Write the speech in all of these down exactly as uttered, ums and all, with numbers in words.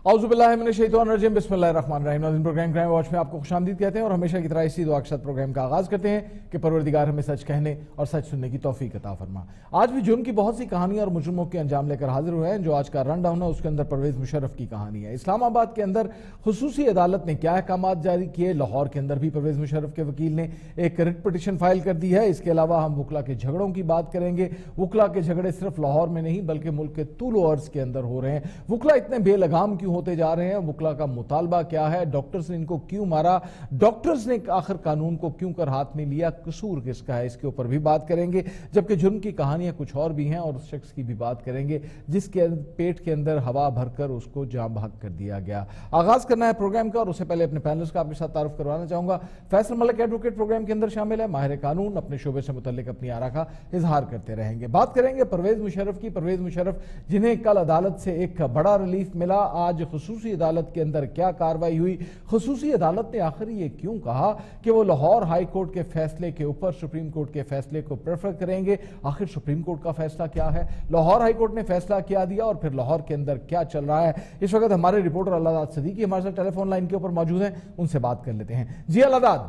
اعوذ باللہ من الشیطان الرجیم بسم اللہ الرحمن الرحیم۔ ناظرین، پروگرام کرائم واچ میں آپ کو خوش آمدید کہتے ہیں اور ہمیشہ کی طرح اسی دعا کے ساتھ پروگرام کا آغاز کرتے ہیں کہ پروردگار ہمیں سچ کہنے اور سچ سننے کی توفیق عطا فرما۔ آج بھی جرم کی بہت سی کہانیاں اور مجرموں کے انجام لے کر حاضر ہوئے ہیں۔ جو آج کا رن ڈاؤن ہے اس کے اندر پرویز مشرف کی کہانی ہے۔ اسلام آباد کے اندر خصوصی عدالت نے کیا احکامات جاری کیے، لاہور کے اندر بھی پرویز مشرف کے وکیل نے ایک ریٹ پٹیشن فائل کر دی ہے۔ اس کے علاوہ ہم وکلا کے جھگڑوں کی بات کریں گے۔ وکلا کے جھگڑے صرف لاہور میں نہیں بلکہ ملک کے طول و عرض کے اندر ہو رہے ہیں۔ وکلا اتنے بے لگام کیوں ہوتے جا رہے ہیں، وکلا کا مطالبہ کیا ہے، ڈاکٹرز نے ان کو کیوں مارا، ڈاکٹرز نے آخر قانون کو کیوں کر ہاتھ میں لیا، قصور کس کا ہے، اس کے اوپر بھی بات کریں گے۔ جبکہ جرم کی کہانیاں کچھ اور بھی ہیں اور اس شخص کی بھی بات کریں گے جس کے پیٹ کے اندر ہوا بھر کر اس کو جاں بحق کر دیا گیا۔ آغاز کرنا ہے پروگرام کا اور اس سے پہلے اپنے پینلز کا آپ کے ساتھ تعارف کروانا چاہوں گا۔ فیصل ملک ایڈوکیٹ پروگرام کے اندر شامل ہے، ماہر قانون، اپنے شعبے سے متعلق اپنی آراء کا اظہار کرتے رہیں گے۔ بات کریں گے پرویز مشرف کی۔ پرویز مشرف جنہیں کل عدالت سے ایک بڑا ریلیف ملا، آج خصوصی عدالت کے اندر کیا کارروائی ہوئی، خصوصی عدالت نے آخر یہ کیوں کہا کہ وہ لاہور ہائی کورٹ کے فیصلے کے اوپر سپریم کورٹ کے فیصلے کو پریفر کریں گے، آخر سپریم کورٹ کا فیصلہ کیا ہے، لاہور ہائی کورٹ نے فیصلہ کیا دیا اور پھر لاہور کے اندر کیا چل رہا ہے۔ اس وقت ہمارے رپورٹر الاداد صدیقی ہمارے ساتھ ٹیلی فون لائن کے اوپر موجود ہیں، ان سے بات کر لیتے ہیں۔ جی الاداد۔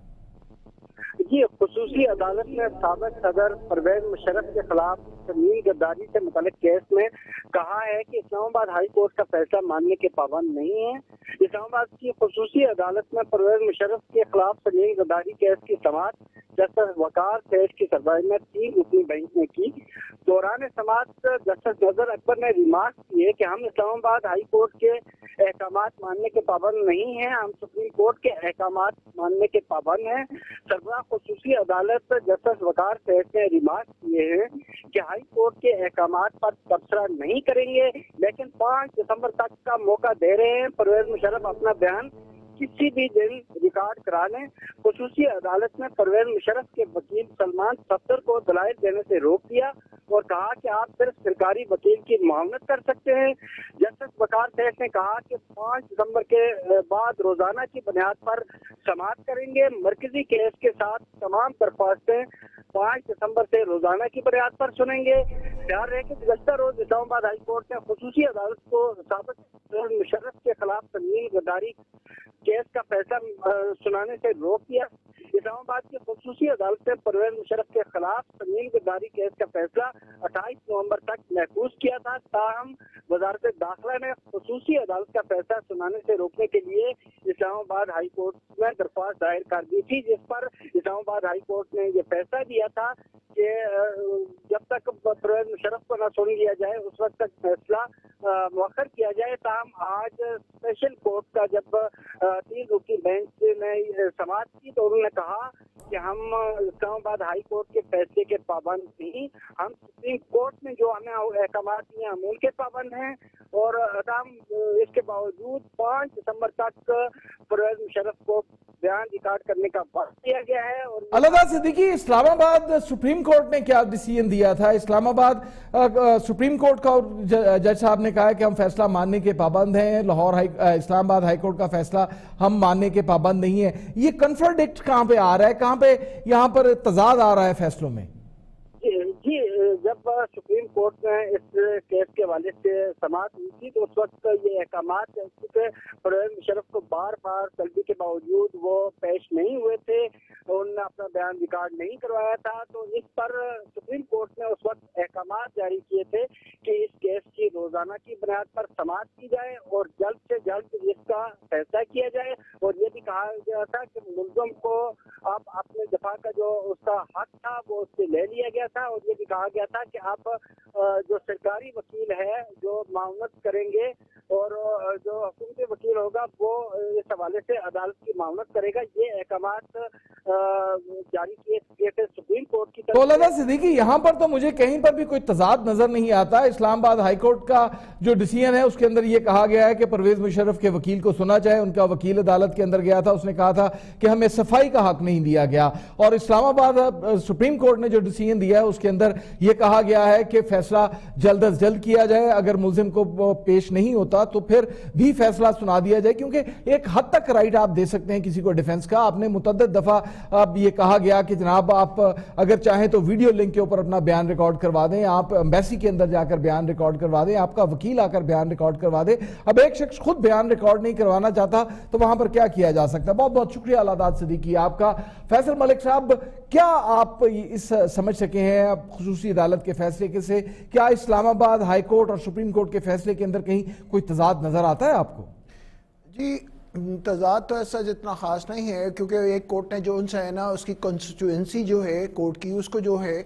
جی، خصوصی عدالت نے سابق صدر پرویز مشرف کے خلاف زمین غداری سے متعلق کیس میں کہا ہے کہ اسلام آباد ہائی کورٹ کا فیصلہ ماننے کے پابند نہیں ہے۔ اسلام آباد کی خصوصی عدالت میں پرویز مشرف کے خلاف زمین غداری کیس کی سماعت جسٹس وقار سیٹھ کی سربراہی میں تین رکنی بینچ نے کی۔ دوران سماعت جسٹس نظر اکبر نے ریمارک کیے کہ ہم اسلام آباد ہائی کورٹ کے احکامات ماننے کے پابند نہیں ہیں، ہم سپریم کورٹ کے احکامات ماننے کے پابند ہیں۔ سربراہ خصوصی عدالت جسٹس وقار سیٹھ نے ریمارک کیے ہیں کہ ہائی کورٹ کے احکامات پر تبصرہ نہیں کریں گے، لیکن پانچ دسمبر تک کا موقع دے رہے ہیں۔ پرویز مشرف اپنا بیان کسی بھی دن ریکارڈ کرا لیں۔ خصوصی عدالت نے پرویز مشرف کے وکیل سلمان صفدر کو دلائل دینے سے روک دیا اور کہا کہ آپ صرف سرکاری وکیل کی معاونت کر سکتے ہیں۔ جسٹس وقار سیٹھ نے کہا کہ پانچ دسمبر کے بعد روزانہ کی بنیاد پر سماعت کریں گے۔ مرکزی کیس کے ساتھ تمام درخواستیں پانچ دسمبر سے روزانہ کی بنیاد پر سنیں گے۔ خیال رہے کہ گزشتہ روز اسلام آباد ہائی کورٹ نے خصوصی عدالت کو سابق مشرف کے خلاف زمین غداری کیس کا فیصلہ سنانے سے روک دیا۔ اسلام آباد کی خصوصی عدالت نے پرویز مشرف کے خلاف زمین غداری کیس کا فیصلہ اٹھائیس نومبر تک محفوظ کیا تھا، تاہم وزارت داخلہ نے خصوصی عدالت کا فیصلہ سنانے سے روکنے کے لیے اسلام آباد ہائی کورٹ میں درخواست دائر کر دی تھی، جس پر اسلام آباد ہائی کورٹ نے یہ فیصلہ دیا تھا کہ جب تک پرویز مشرف کو نہ سن لیا جائے اس وقت تک فیصلہ مؤخر کیا جائے۔ تاہم آج اسپیشل کورٹ کا جب تین رکنی بینچ نے سماعت کی تو انہوں نے کہا کہ ہم اسلام آباد ہائی کورٹ کے فیصلے کے پابند نہیں، ہم سپریم کورٹ میں جو ہمیں احکامات دیے ہم ان کے پابند ہیں، اور ہم اس کے باوجود پانچ دسمبر تک پرویز مشرف کو بیان ریکارڈ کرنے کا وقت دیا گیا ہے۔ اور الاداد صدیقی، اسلام آباد سپریم کورٹ نے کیا ڈیسیژن دیا تھا؟ اسلام آباد سپریم کورٹ کا جج صاحب نے کہا کہ ہم فیصلہ ماننے کے پابند ہیں، لاہور اسلام آباد ہائی کورٹ کا فیصلہ ہم ماننے کے پابند نہیں ہیں۔ یہ کنفرڈکٹ کہاں پہ آ رہا ہے، کہاں پہ یہاں پر تضاد آ رہا ہے فیصلوں میں؟ جی، جب سپریم کورٹ میں اس کیس کے حوالے سے سماعت ہوئی تھی تو اس وقت یہ احکامات کیونکہ پرویز مشرف کو بار بار طلبی کے باوجود وہ پیش نہیں ہوئے تھے، انہوں نے اپنا بیان ریکارڈ نہیں کروایا تھا، تو اس پر سپریم کورٹ نے اس وقت احکامات جاری کیے تھے کہ اس کیس کی روزانہ کی بنیاد پر سماعت کی جائے اور جلد سے جلد اس کا فیصلہ کیا جائے، اور یہ بھی کہا گیا تھا کہ ملزم کو اب اپنے دفاع کا جو اس کا حق تھا وہ اس سے لے لیا گیا تھا، اور یہ بھی کہا گیا تھا کہ آپ جو سرکاری وکیل ہے جو معاونت کریں گے اور جو حکومتی وکیل ہوگا وہ اس حوالے سے عدالت کی معاونت کرے گا۔ یہ احکامات جاری کیے تھے سپریم کورٹ کی طرف۔ تو الاداد صدیقی، یہاں پر تو مجھے کہیں پر بھی کوئی تضاد نظر نہیں آتا۔ اسلام آباد ہائی کورٹ کا جو ڈیسیژن ہے اس کے اندر یہ کہا گیا ہے کہ پرویز مشرف کے وکیل کو سنا جائے، ان کا وکیل عدالت کے اندر گیا تھا، اس نے کہا تھا کہ ہمیں صفائی کا حق نہیں نہیں دیا گیا. اور اسلام آباد سپریم کورٹ نے جو ڈیسیژن دیا ہے اس کے اندر یہ کہا گیا ہے کہ فیصلہ جلد از جلد کیا جائے, اگر ملزم کو پیش نہیں ہوتا تو پھر بھی فیصلہ سنا دیا جائے, کیونکہ ایک حد تک رائٹ آپ دے سکتے ہیں کسی کو ڈیفنس کا. آپ نے متعدد دفعہ اب یہ کہا گیا کہ جناب آپ اگر چاہیں تو ویڈیو لنک کے اوپر اپنا بیان ریکارڈ کروا دیں, آپ ایمبیسی کے اندر جا کر بیان ریکارڈ کروا دیں, آپ کا وکیل آ کر بیان ریکارڈ کروا دے. اب ایک شخص خود بیان ریکارڈ نہیں کروانا چاہتا تو وہاں پر کیا کیا جا سکتا ہے؟ بہت بہت شکریہ العداد صدیقی آپ کا. فیصل ملک صاحب, کیا آپ اس سمجھ سکے ہیں خصوصی عدالت کے فیصلے کے سے, کیا اسلام آباد ہائی کورٹ اور سپریم کورٹ کے فیصلے کے اندر کہیں کوئی تضاد نظر آتا ہے آپ کو؟ جی تضاد تو ایسا جتنا خاص نہیں ہے, کیونکہ ایک کورٹ نے جو ان سے ہے نا اس کی کنسٹیٹوئنسی جو ہے کورٹ کی, اس کو جو ہے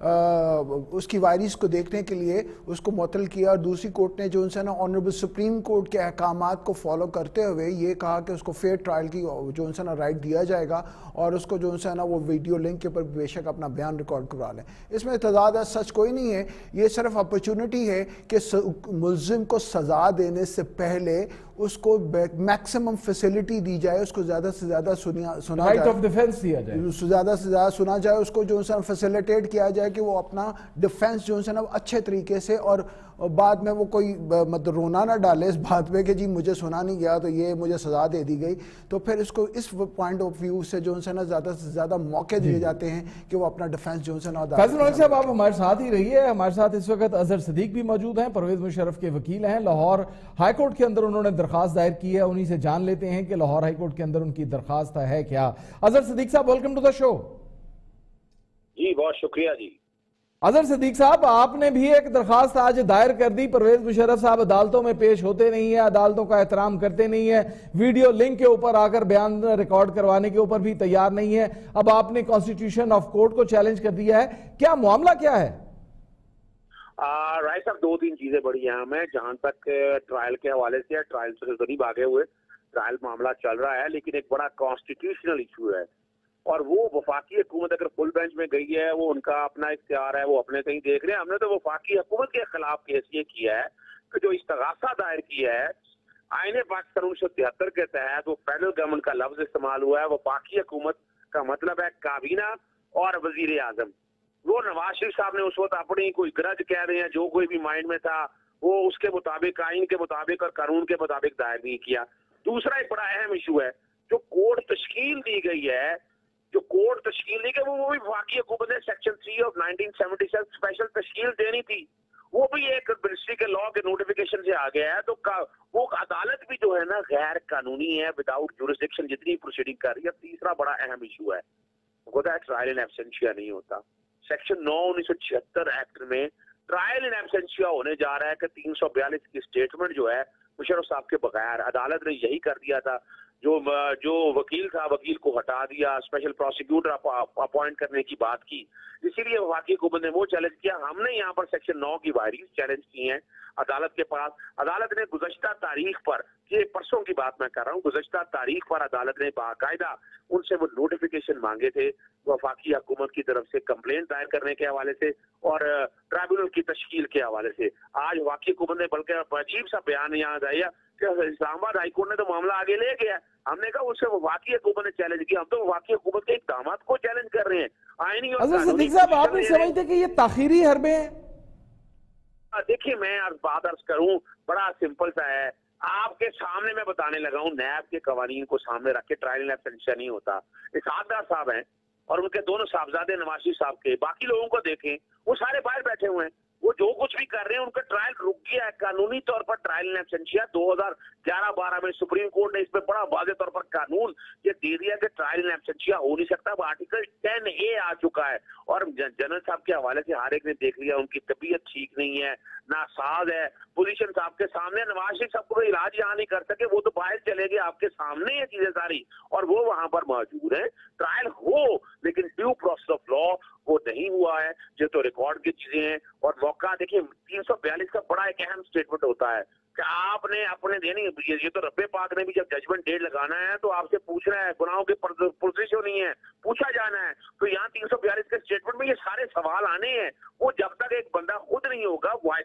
اس کی وائریز کو دیکھنے کے لیے اس کو معطل کیا, اور دوسری کورٹ نے جو ان سے نا آنریبل سپریم کورٹ کے احکامات کو فالو کرتے ہوئے یہ کہا کہ اس کو فیئر ٹرائل کی جو ان سے نا رائٹ دیا جائے گا, اور اس کو جو ان سے نا وہ ویڈیو لنک کے اوپر بے شک اپنا بیان ریکارڈ کروا لیں. اس میں تضاد سچ کوئی نہیں ہے, یہ صرف اپرچونٹی ہے کہ ملزم کو سزا دینے سے پہلے اس کو میکسیمم فیسلٹی دی جائے, اس کو زیادہ سے زیادہ سنا سنا رائٹ آف ڈیفنس دیا جائے, زیادہ سے زیادہ سنا جائے, اس کو جو ان سے فیسیلیٹیٹ کیا جائے کہ وہ اپنا ڈیفنس جو ان سے نا اچھے طریقے سے, اور بعد میں وہ کوئی مطلب رونا نہ ڈالے اس بات پہ کہ جی مجھے سنا نہیں گیا تو یہ مجھے سزا دے دی گئی. تو پھر اس کو اس پوائنٹ آف ویو سے جو ان سے نا زیادہ سے زیادہ موقع دیے جاتے ہیں کہ وہ اپنا ڈیفنس جو ان سے نا. فیصل ملک صاحب آپ ہمارے ساتھ ہی رہیے. ہمارے ساتھ اس وقت اظہر صدیق بھی موجود ہیں, پرویز مشرف کے وکیل ہیں. لاہور ہائی کورٹ کے اندر انہوں نے درخواست دائر کی ہے, انہی سے جان لیتے ہیں کہ لاہور ہائی کورٹ کے اندر ان کی درخواست ہے کیا. اظہر صدیق صاحب ویلکم ٹو دا شو. جی بہت شکریہ. جی اظہر صدیق صاحب, آپ نے بھی ایک درخواست آج دائر کر دی. پرویز مشرف صاحب عدالتوں میں پیش ہوتے نہیں ہیں, عدالتوں کا احترام کرتے نہیں ہیں, ویڈیو لنک کے اوپر آ کر بیان ریکارڈ کروانے کے اوپر بھی تیار نہیں ہے. اب آپ نے کانسٹیٹیوشن آف کورٹ کو چیلنج کر دیا ہے, کیا معاملہ کیا ہے؟ رائے صاحب دو تین چیزیں بڑی اہم ہیں. جہاں تک ٹرائل کے حوالے سے, ٹرائل سے غریب آگے ہوئے, ٹرائل معاملہ چل رہا ہے, لیکن ایک بڑا کانسٹیٹیوشنل ایشو ہے, اور وہ وفاقی حکومت اگر فل بینچ میں گئی ہے, وہ ان کا اپنا اختیار ہے, وہ اپنے کہیں دیکھ رہے ہیں. ہم نے تو وفاقی حکومت کے خلاف کیس یہ کیا ہے کہ جو استغاثہ دائر کیا ہے آئین پاکستان انیس سو تہتر کے تحت, وہ فیڈرل گورنمنٹ کا لفظ استعمال ہوا ہے. وفاقی حکومت کا مطلب ہے کابینہ اور وزیر اعظم. وہ نواز شریف صاحب نے اس وقت اپنی کوئی گرج کہہ رہے ہیں, جو کوئی بھی مائنڈ میں تھا وہ اس کے مطابق, آئین کے مطابق اور قانون کے مطابق دائر نہیں کیا. دوسرا ایک بڑا اہم ایشو ہے, جو کورٹ تشکیل دی گئی ہے, جو کورٹ تشکیل دی گئی وہ بھی وفاقی حکومت نے section three of nineteen seventy seven special تشکیل دینی تھی, وہ بھی ایک منسٹری کے لا کے نوٹیفیکیشن سے آ گیا ہے. تو وہ عدالت بھی جو ہے نا غیر قانونی ہے, وداؤٹ جورسڈکشن جتنی پروسیڈنگ کر رہی ہے. تیسرا بڑا اہم ایشو ہے, وہ ہے ٹرائل ان ایبسینشیا نہیں ہوتا. سیکشن نو انیس سو چھہتر ایکٹ میں ٹرائل ان ایبسینشیا ہونے جا رہا ہے کہ تین سو بیالیس کی اسٹیٹمنٹ جو ہے مشرف صاحب کے بغیر, عدالت نے یہی کر دیا تھا. جو جو وکیل تھا, وکیل کو ہٹا دیا, اسپیشل پروسیکیوٹر اپوائنٹ کرنے کی بات کی. اسی لیے وفاقی حکومت نے وہ چیلنج کیا. ہم نے یہاں پر سیکشن نو کی وائریز چیلنج کی ہیں عدالت کے پاس. عدالت نے گزشتہ تاریخ پر, یہ پرسوں کی بات میں کر رہا ہوں, گزشتہ تاریخ پر عدالت نے باقاعدہ ان سے وہ نوٹیفیکیشن مانگے تھے وفاقی حکومت کی طرف سے کمپلینٹ دائر کرنے کے حوالے سے اور ٹرائبونل کی تشکیل کے حوالے سے. آج وفاقی حکومت نے بلکہ عجیب سا بیان یاد آیا کہ اسلام آباد ہائی کورٹ نے تو معاملہ آگے لے گیا. ہم نے کہا اس سے وفاقی حکومت نے چیلنج کیا, ہم تو وفاقی حکومت کے اقدامات کو چیلنج کر رہے ہیں. آئینی اور اظہر صدیق صاحب, آپ نہیں سمجھتے کہ یہ تاخیری حربے ہیں؟ دیکھیے میں بات عرض کروں, بڑا سمپل سا ہے. آپ کے سامنے میں بتانے لگا ہوں, نیب کے قوانین کو سامنے رکھ کے ٹرائل ان ایبسینشیا نہیں ہوتا. اسحاق ڈار صاحب ہیں اور ان کے دونوں صاحبزادے نواز شریف صاحب کے, باقی لوگوں کو دیکھیں وہ سارے باہر بیٹھے ہوئے ہیں, وہ جو کچھ بھی کر رہے ہیں ان کا ٹرائل رک گیا ہے. قانونی طور پر ٹرائل ان ایبسینشیا دو ہزار گیارہ بارہ میں سپریم کورٹ نے اس پہ بڑا واضح طور پر قانون یہ دے دیا کہ ٹرائل ان ایبسینشیا ہو نہیں سکتا. وہ آرٹیکل ٹین اے آ چکا ہے, اور جنرل صاحب کے حوالے سے ہر ایک نے دیکھ لیا ان کی طبیعت ٹھیک نہیں ہے, ناساز ہے. پوزیشن صاحب کے سامنے نواز شریف صاحب کو علاج یہاں نہیں کر سکے, وہ تو باہر چلے گئے, آپ کے سامنے یہ چیزیں ساری, اور وہ وہاں پر موجود ہیں. ٹرائل ہو لیکن ڈیو پروسیس آف لا وہ نہیں ہوا ہے. یہ تو ریکارڈ کی چیزیں ہیں. اور موقع دیکھیں, تین سو بیالیس کا بڑا ایک اہم اسٹیٹمنٹ ہوتا ہے کہ آپ نے اپنے یعنی یہ تو رب پاک نے بھی جب ججمنٹ ڈیٹ لگانا ہے تو آپ سے پوچھنا ہے, گناہوں کی پرزش نہیں ہے, پوچھا جانا ہے. تو یہاں تین سو بیالیس کے اسٹیٹمنٹ میں یہ سارے سوال آنے ہیں. وہ جب تک ایک بندہ خود نہیں ہوگا, وہ اسکائپ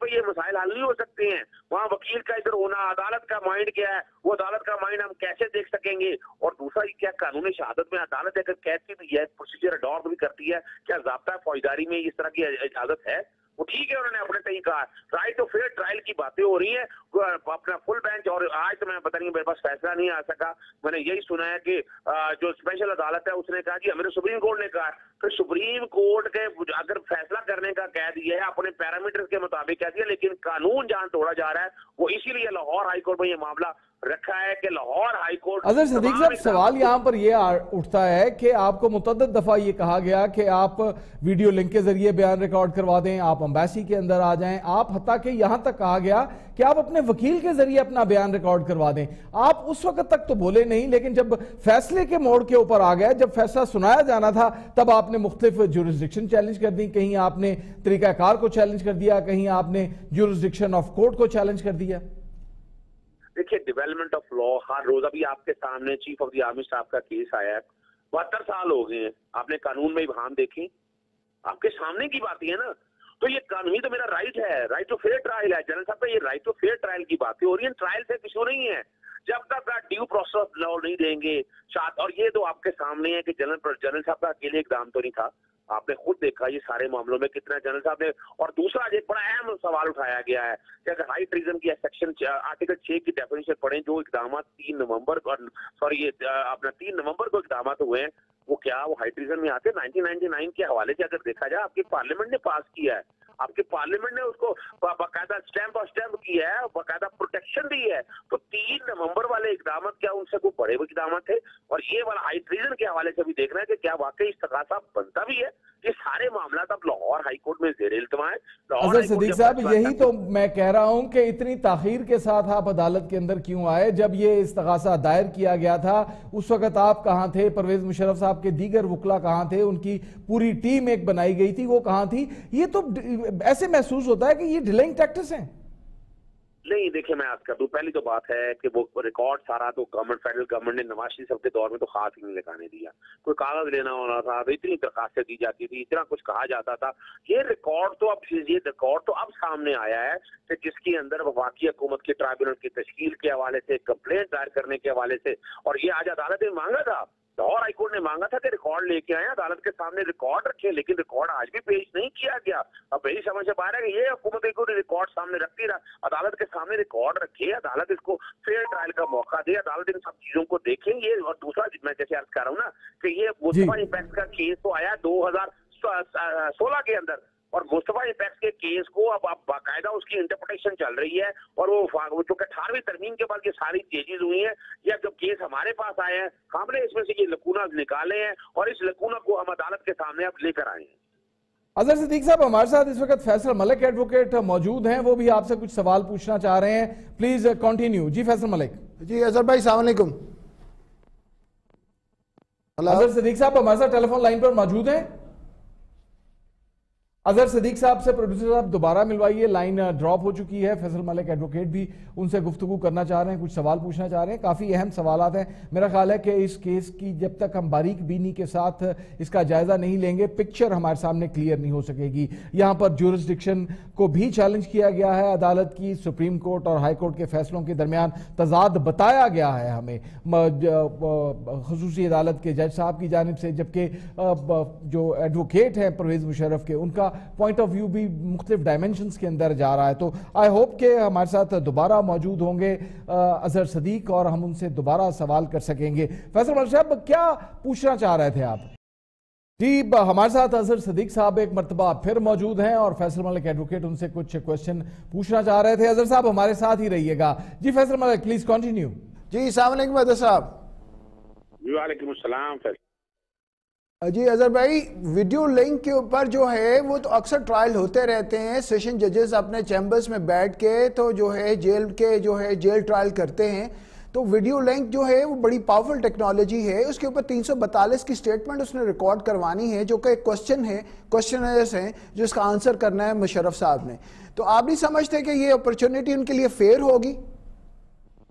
पे ये मसाइल हल नहीं हो सकते हैं। वहाँ वकील का इधर होना, अदालत का माइंड क्या है, वो अदालत का माइंड हम कैसे देख सकेंगे। और दूसरा क्या कानूनी शहादत में अदालत अगर कहती भी है, प्रोसीजर अडॉप्ट भी करती है, क्या ज़ाब्ता फौजदारी में इस तरह की इजाजत है? वो ठीक है, उन्होंने अपने तय कहा। राइट टू फेयर ट्रायल की बातें हो रही हैं, अपना फुल बेंच। और आज तो मैं पता नहीं, मेरे पास फैसला नहीं आ सका। मैंने यही सुना है कि जो स्पेशल अदालत है उसने कहा कि हमें सुप्रीम कोर्ट ने कहा, फिर सुप्रीम कोर्ट के अगर फैसला करने का कह दिया है, अपने पैरामीटर्स के मुताबिक कह दिया, लेकिन कानून जहां तोड़ा जा रहा है वो इसीलिए लाहौर हाई कोर्ट में ये मामला रखा है कि लाहौर हाई कोर्ट। अजहर सदीक साहब, सवाल यहाँ पर ये उठता है कि आपको मुतअद्दिद दफा ये कहा गया कि आप वीडियो लिंक के जरिए बयान रिकॉर्ड करवा दें, आप एम्बेसी के अंदर आ जाएं, आप हत्ता कि यहाँ तक कहा गया कि आप अपने वकील के जरिए अपना बयान रिकॉर्ड करवा दें। आप उस वक्त तक तो बोले नहीं, लेकिन जब फैसले के मोड़ के ऊपर आ गया, जब फैसला सुनाया जाना था, तब आपने मुख्तलिफ जुरिस्डिक्शन चैलेंज कर दी। कहीं आपने तरीकाकार को चैलेंज कर दिया, कहीं आपने जुरिस्डिक्शन ऑफ कोर्ट को चैलेंज कर दिया। देखिए, डेवलपमेंट ऑफ लॉ हर रोज, अभी आपके सामने चीफ ऑफ द आर्मी साहब का केस आया है, बहत्तर साल हो गए हैं, आपने कानून में इबाहम देखी, आपके सामने की बात है ना। तो ये कानूनी तो मेरा राइट है, राइट टू फेयर ट्रायल है। जनरल साहब, ये राइट टू फेयर ट्रायल की बातें हो रही है, ट्रायल से कुछ नहीं है जब तक आप ड्यू प्रोसेस लॉ नहीं देंगे। और ये तो आपके सामने है कि जनरल जनरल साहब का अकेले इकदाम तो नहीं था, आपने खुद देखा ये सारे मामलों में कितना जनरल साहब ने। और दूसरा एक बड़ा अहम सवाल उठाया गया है कि अगर हाई ट्रीजन की सेक्शन आर्टिकल छह की डेफिनेशन पढ़ें, जो इकदाम तीन नवंबर को सॉरी ये अपना तीन नवंबर को इकदाम हुए हैं, वो क्या वो हाई ट्रीजन में आते हैं? नाइनटीन नाइंटी नाइन के हवाले से अगर देखा जाए, आपकी पार्लियामेंट ने पास किया है, आपके पार्लियामेंट ने उसको बाकायदा स्टैम्प और स्टैम्प किया है, बाकायदा प्रोटेक्शन दी है। तो तीन नवंबर वाले इकदाम क्या उनसे कोई बड़े इकदाम थे? और ये वाला हाई ट्रीजन के हवाले से भी देखना है कि क्या वाकई इस्तगासा बनता भी है। ये सारे मामला अब लाहौर हाई कोर्ट में ज़ेर इल्तिमा है। अजहर सदीक साहब, यही तो मैं कह रहा हूं कि इतनी ताखीर के साथ आप अदालत के अंदर क्यों आए? जब ये इस्तगासा दायर किया गया था उस वक्त आप कहां थे? परवेज मुशर्रफ साहब के दीगर वकला कहां थे? उनकी पूरी टीम एक बनाई गई थी, वो कहां थी? ये तो ऐसे महसूस होता है कि ये डिलेइंग टैक्टिक्स हैं। नहीं, देखिए मैं आज कर दूं, पहली तो बात है कि वो रिकॉर्ड सारा तो गवर्नमेंट फेडरल गवर्नमेंट ने नवाज शरीफ साहब के दौर में तो हाथ ही नहीं लगाने दिया। कोई कागज लेना होना था तो इतनी दरखास्तें दी जाती थी, इतना कुछ कहा जाता था। ये रिकॉर्ड तो अब ये रिकॉर्ड तो अब सामने आया है कि जिसके अंदर वफाकी हुकूमत के ट्राइब्यूनल की तश्कील के हवाले से, कंप्लेंट दायर करने के हवाले से, और ये आज अदालत ने मांगा था, लाहौर हाईकोर्ट ने मांगा था कि रिकॉर्ड लेके आए, अदालत के सामने रिकॉर्ड रखे, लेकिन रिकॉर्ड आज भी पेश नहीं किया गया। अब मेरी समझ से बाहर है कि ये हुकूमत को रिकॉर्ड सामने रखती रहा, अदालत के सामने रिकॉर्ड रखे, अदालत इसको फेयर ट्रायल का मौका दे, अदालत इन सब चीजों को देखेंगे। और दूसरा मैं जैसे अर्ज कर रहा हूँ ना कि ये मुस्तफा इम्पैक्ट का केस तो आया दो हजार सोलह के अंदर, और मुस्तफा इम्पैक्ट के केस को अब अब बाकायदा उसकी इंटरप्रिटेशन चल रही है, और वो जो अठारहवीं तरमीम के बाद ये सारी चेंजेस हुई हैं, या जब केस हमारे पास आए हैं हमने इसमें से ये लकूना निकाले हैं, और इस लकूना को हम अदालत के सामने अब लेकर आए हैं। अजहर सदीक साहब, हमारे साथ इस वक्त फैसल मलिक एडवोकेट मौजूद हैं, वो भी आपसे कुछ सवाल पूछना चाह रहे हैं। Please continue. जी फैसल मलिक। जी अजहर भाई, अस्सलाम वालेकुम। अजहर सदीक साहब हमारे साथ टेलीफोन लाइन पर मौजूद हैं। अजहर सदीक साहब से प्रोड्यूसर साहब दोबारा मिलवाइए, लाइन ड्रॉप हो चुकी है। फैसल मलिक एडवोकेट भी उनसे गुफ्तगू करना चाह रहे हैं, कुछ सवाल पूछना चाह रहे हैं। काफ़ी अहम सवालात हैं। मेरा ख्याल है कि इस केस की जब तक हम बारीक बीनी के साथ इसका जायज़ा नहीं लेंगे, पिक्चर हमारे सामने क्लियर नहीं हो सकेगी। यहाँ पर जुरिस्डिक्शन को भी चैलेंज किया गया है अदालत की, सुप्रीम कोर्ट और हाई कोर्ट के फैसलों के दरमियान तजाद बताया गया है हमें खुसूसी अदालत के जज साहब की जानिब से, जबकि जो एडवोकेट हैं परवेज मुशर्रफ के, उनका पॉइंट ऑफ व्यू भी मुख्तलिफ डायमेंशंस के अंदर जा रहा है। तो आई होप के हमारे साथ दोबारा मौजूद होंगे अजहर सदीक और हम उनसे दोबारा सवाल कर सकेंगे। फैसल मलिक साहब, क्या पूछना चाह रहे थे आप? जी, हमारे साथ अजहर सदीक साहब एक मरतबा फिर मौजूद हैं और फैसल मलिक एडवोकेट उनसे कुछ क्वेश्चन पूछना चाह रहे थे। अजहर साहब हमारे साथ ही रहिएगा। जी फैसल मलिक, प्लीज कंटिन्यू। जी अस्सलाम वालेकुम अजहर साहब। वालेकुम अस्सलाम। जी अजहर भाई, वीडियो लिंक के ऊपर जो है वो तो अक्सर ट्रायल होते रहते हैं, सेशन जजेस अपने चैम्बर्स में बैठ के तो जो है जेल के जो है जेल ट्रायल करते हैं। तो वीडियो लिंक जो है वो बड़ी पावरफुल टेक्नोलॉजी है, उसके ऊपर तीन सौ बतालीस की स्टेटमेंट उसने रिकॉर्ड करवानी है, जो कि एक क्वेश्चन है, क्वेश्चनर्स हैं जिसका आंसर करना है मुशर्रफ साहब ने। तो आप नहीं समझते कि ये अपॉर्चुनिटी उनके लिए फेयर होगी?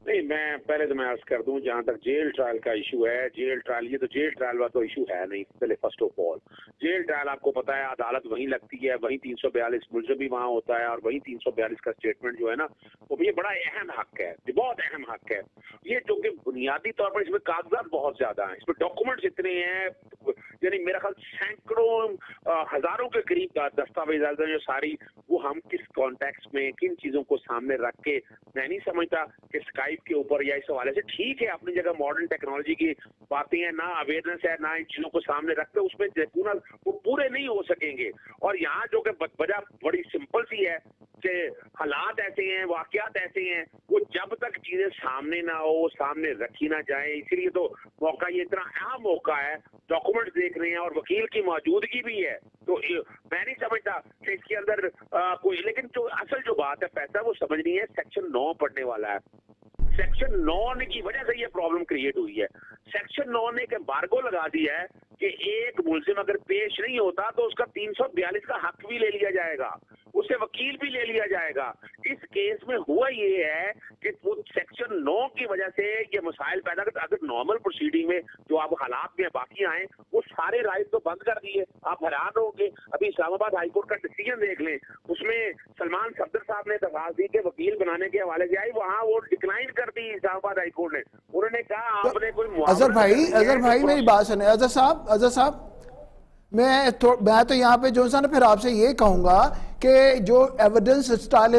نہیں میں پہلے تو میں عرض کر دوں جہاں تک جیل ٹرائل کا ایشو ہے, جیل ٹرائل یہ تو جیل ٹرائل والا تو ایشو ہے نہیں. پہلے first of all jail trial آپ کو پتا ہے عدالت وہیں لگتی ہے, وہیں تین سو بیالیس ملزم بھی وہاں ہوتا ہے اور وہیں تین سو بیالیس کا اسٹیٹمنٹ جو ہے نا وہ یہ بڑا اہم حق ہے, یہ بہت اہم حق ہے. یہ جو کہ بنیادی طور پر اس میں کاغذات بہت زیادہ ہیں, اس میں ڈاکومنٹس اتنے ہیں, یعنی میرا خیال سینکڑوں ہزاروں کے قریب دستاویز جو ساری وہ ہم کس کانٹیکس میں کن چیزوں کو سامنے رکھ کے, میں نہیں سمجھتا کہ اسکائپ کے اوپر یا اس حوالے سے ٹھیک ہے اپنی جگہ ماڈرن ٹیکنالوجی کی باتیں ہیں, نہ اویئرنیس ہے, نہ ان چیزوں کو سامنے رکھتے اس میں وہ پورے نہیں ہو سکیں گے. اور یہاں جو کہ وجہ بڑی سمپل سی ہے کہ حالات ایسے ہیں, واقعات ایسے ہیں, وہ جب تک چیزیں سامنے نہ ہو, سامنے رکھی نہ جائیں, اسی لیے تو موقع یہ اتنا اہم موقع ہے, ڈاکومنٹ دیکھ رہے ہیں اور وکیل کی موجودگی بھی ہے. تو میں نہیں سمجھتا کہ اس کے اندر کوئی, لیکن جو اصل جو بات ہے فیصلہ وہ سمجھنی ہے سیکشن نو پڑھنے والا ہے. سیکشن نو نے کی وجہ سے یہ پرابلم کریٹ ہوئی ہے. سیکشن نو نے ایک ایمبارگو لگا دیا ہے کہ ایک ملزم اگر پیش نہیں ہوتا تو اس کا تین سو بیالیس کا حق بھی لے لیا جائے گا, اسے وکیل بھی لے لیا جائے گا. اس کیس میں ہوا یہ ہے کہ وہ سیکشن نو کی وجہ سے یہ مسائل پیدا کرتے. اگر نارمل پروسیڈنگ میں جو آپ حالات میں باقی آئیں وہ سارے رائٹ تو بند کر دیے, آپ حیران ہوں گے. ابھی اسلام آباد ہائی کورٹ کا ڈیسیجن دیکھ لیں, اس میں سلمان صفدر صاحب نے درخواست دی کہ وکیل بنانے کے حوالے سے آئی, وہاں وہ ڈکلائن کر دی اسلام آباد ہائی کورٹ نے. انہوں نے کہا آپ نے کوئی اظہر بھائی اظہر بھائی میری بات سنیں. اظہر صاحب اظہر صاحب میں میں تو یہاں پہ جو سا نا پھر آپ سے یہ کہوں گا کہ جو ایویڈنس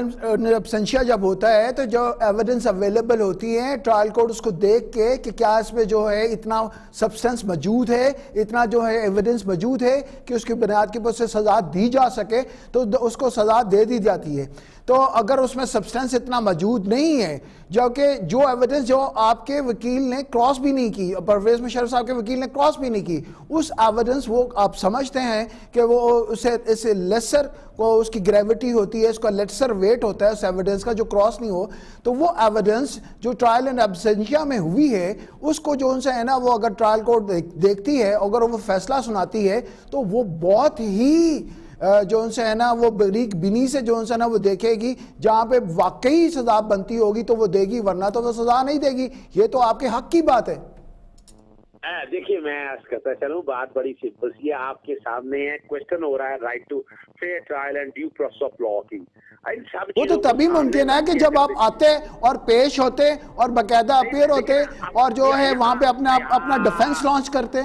ابسنشیا جب ہوتا ہے تو جو ایویڈنس اویلیبل ہوتی ہیں ٹرائل کورٹ اس کو دیکھ کے کہ کیا اس میں جو ہے اتنا سبسٹنس موجود ہے, اتنا جو ہے ایویڈنس موجود ہے کہ اس کی بنیاد کے اوپر سے سزا دی جا سکے تو اس کو سزا دے دی جاتی ہے. تو اگر اس میں سبسٹنس اتنا موجود نہیں ہے, جو کہ جو ایویڈنس جو آپ کے وکیل نے کراس بھی نہیں کی, پرویز مشرف صاحب کے وکیل نے کراس بھی نہیں کی, اس ایویڈنس وہ آپ سمجھتے ہیں کہ وہ اسے اس لیسر کو اس کی گریوٹی ہوتی ہے, اس کا لیسر ویٹ ہوتا ہے اس ایویڈنس کا جو کراس نہیں ہو, تو وہ ایویڈنس جو ٹرائل اینڈ ایبسنشیا میں ہوئی ہے اس کو جو ان سے ہے نا وہ اگر ٹرائل کورٹ دیکھتی ہے, اگر وہ فیصلہ سناتی ہے تو وہ بہت ہی جو ان سے ہے نا وہ بریک بینی سے جو ان سے ہے نا وہ دیکھے گی, جہاں پہ واقعی سزا بنتی ہوگی تو وہ دے گی, ورنہ تو وہ سزا نہیں دے گی. یہ تو آپ کے حق کی بات ہے. دیکھیے میں عرض کرتا چلوں, بات بڑی سمپل سی ہے, آپ کے سامنے ہے کوشچن ہو رہا ہے right to fair trial and due process of law کی. وہ تو تبھی ممکن ہے کہ جب آپ آتے اور پیش ہوتے اور باقاعدہ اپیئر ہوتے اور جو ہے وہاں پہ اپنا اپنا ڈیفنس لانچ کرتے.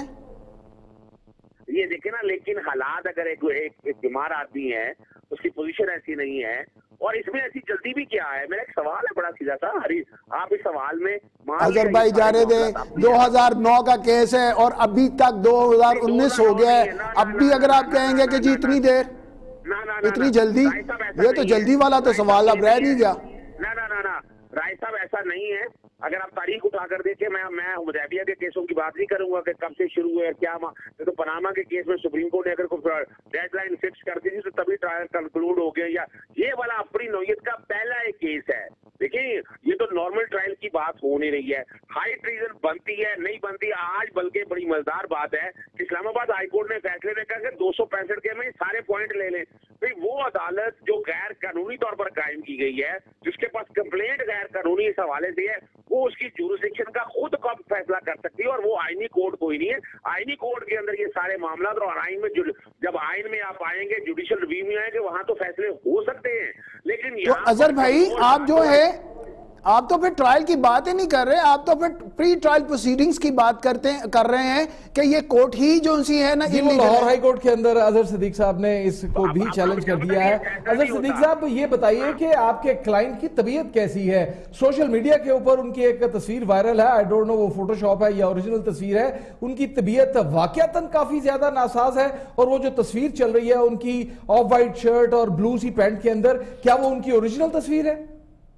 یہ دیکھیں نا, لیکن حالات اگر ایک ایک بیمار آدمی ہے, اس کی پوزیشن ایسی نہیں ہے, اور اس میں ایسی جلدی بھی کیا ہے. میرا ایک سوال ہے بڑا سیدھا سا, آپ اس سوال میں اظہر بھائی جانے دے, دو ہزار نو کا کیس ہے اور ابھی تک دو ہزار انیس ہو گیا ہے, اب بھی اگر آپ کہیں گے کہ جی اتنی دیر اتنی جلدی, یہ تو جلدی والا تو سوال اب رہ نہیں گیا. نہ نہ نہ نہ رائے صاحب ایسا نہیں ہے. اگر آپ تاریخ اٹھا کر دیکھیں, میں میں حدیبیہ کے کیسوں کی بات نہیں کروں گا کہ کب سے شروع ہوئے کیا, تو پاناما کے کیس میں سپریم کورٹ نے اگر ڈیڈ لائن فکس کر دی تو تبھی ٹرائل کنکلوڈ ہو گیا. یا یہ والا اپنی نوعیت کا پہلا ایک کیس ہے. دیکھیں یہ تو نارمل ٹرائل کی بات ہو نہیں رہی ہے, ہائی ٹریزن بنتی ہے نہیں بنتی آج, بلکہ بڑی مزیدار بات ہے کہ اسلام آباد ہائی کورٹ نے فیصلے میں کہا کہ دو سو پینسٹھ کے میں سارے پوائنٹ لے لیں. بھائی وہ عدالت جو غیر قانونی طور پر قائم کی گئی ہے, جس کے پاس کمپلینٹ غیر قانونی اس حوالے سے ہے, وہ اس کی جورسڈکشن کا خود کب فیصلہ کر سکتی ہے, اور وہ آئینی کوڈ کوئی نہیں ہے. آئینی کوڈ کے اندر یہ سارے معاملات, اور آئین میں جب آئین میں آپ آئیں گے, جوڈیشل ریویو میں آئیں گے, وہاں تو فیصلے ہو سکتے ہیں. لیکن تو اظہر بھائی آپ جو ہے آپ تو پھر ٹرائل کی بات ہی نہیں کر رہے, آپ تو پھر پری ٹرائل پروسیڈنگز کی بات کرتے کر رہے ہیں کہ یہ کورٹ ہی جو سی ہے نا. لاہور ہائی کورٹ کے اندر اظہر صدیق صاحب نے اس کو بھی چیلنج کر دیا ہے. اظہر صدیق صاحب یہ بتائیے کہ آپ کے کلائنٹ کی طبیعت کیسی ہے؟ سوشل میڈیا کے اوپر ان کی ایک تصویر وائرل ہے, آئی ڈونٹ نو وہ فوٹو شاپ ہے یا اوریجنل تصویر ہے. ان کی طبیعت واقعتاً کافی زیادہ ناساز ہے, اور وہ جو تصویر چل رہی ہے ان کی آف وائٹ شرٹ اور بلو سی پینٹ کے اندر, کیا وہ ان کی اوریجنل تصویر ہے؟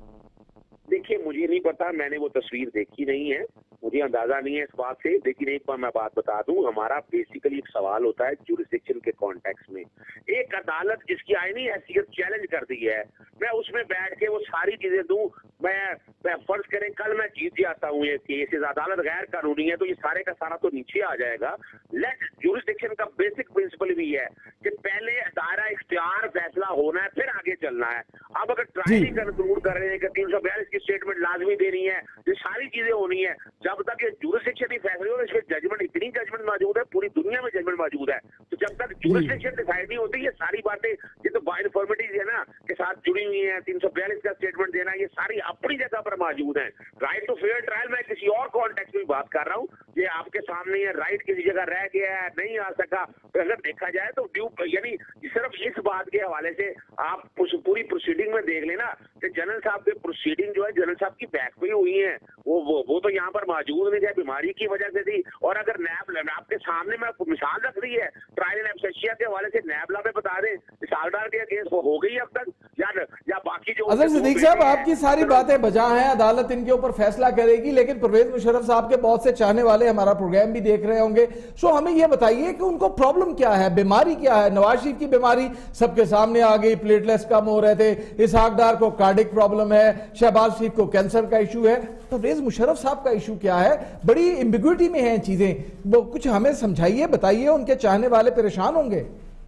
دیکھیے مجھے نہیں پتا, میں نے وہ تصویر دیکھی نہیں ہے, مجھے اندازہ نہیں ہے اس بات سے. لیکن ایک بار میں بات بتا دوں, ہمارا بیسیکلی ایک سوال ہوتا ہے جورسڈکشن کے کانٹیکس میں. ایک عدالت جس کی آئینی حیثیت چیلنج کر دی ہے, میں اس میں بیٹھ کے وہ ساری چیزیں دوں. میں فرض کریں کل میں جیت جاتا ہوں یہ کیس, عدالت غیر قانونی ہے, تو یہ سارے کا سارا تو نیچے آ جائے گا. لیٹ جورسڈکشن کا بیسک پرنسپل بھی ہے کہ پہلے دائرہ اختیار فیصلہ ہونا ہے, پھر آگے چلنا ہے. اب اگر ٹرائل ہی کنکلوڈ کر رہے ہیں کہ تین سو بیالیس کی اسٹیٹمنٹ لا लाजमी देनी है, ये सारी चीजें होनी है। जब तक ये जुरिसडिक्शन ही फैसले हो, इसमें जजमेंट, इतनी जजमेंट मौजूद है, पूरी दुनिया में जजमेंट मौजूद है, तो जब तक जुरिसडिक्शन डिसाइड नहीं होती, ये सारी बातें, ये तो बाय इन्फॉर्मेटिव है ना के साथ जुड़ी हुई है, तीन सौ बयालीस का स्टेटमेंट देना, ये सारी अपनी जगह पर मौजूद है। राइट टू फेयर ट्रायल मैं किसी और कॉन्टेक्स्ट में बात कर रहा हूँ, ये आपके सामने है, राइट किसी जगह रह गया है, नहीं आ सका, तो अगर देखा जाए तो ड्यू यानी सिर्फ इस बात के हवाले से आप पूरी प्रोसीडिंग में देख लेना कि जनरल साहब के प्रोसीडिंग जो है जनरल साहब की बैक पे हुई है, वो वो, वो तो यहाँ पर मौजूद नहीं है, बीमारी की वजह से थी। और अगर नैब आपके सामने में मिसाल रख रही है ट्रायल एंड एब्सेसिया के हवाले से, नैबला में बता दें सालडार के केस हो गई अब तक, या या बाकी जो अजहर सिद्दीक साहब आपकी सारी बातें बजा हैं, अदालत इनके ऊपर फैसला करेगी, लेकिन परवेज मुशर्रफ साहब के बहुत से चाहने वाले हमारा प्रोग्राम भी देख रहे होंगे। सो हमें यह बताइए कि उनको प्रॉब्लम क्या है, बीमारी क्या है? नवाज शरीफ की बीमारी सबके सामने आ गई, प्लेटलेट्स कम हो रहे थे, इसहाक डार को कार्डिक प्रॉब्लम है, शहबाज शरीफ को कैंसर का इशू है, परवेज मुशर्रफ साहब का इशू क्या है? बड़ी एम्बिग्युइटी में है चीजें, वो कुछ हमें समझाइए, बताइए, उनके चाहने वाले परेशान होंगे।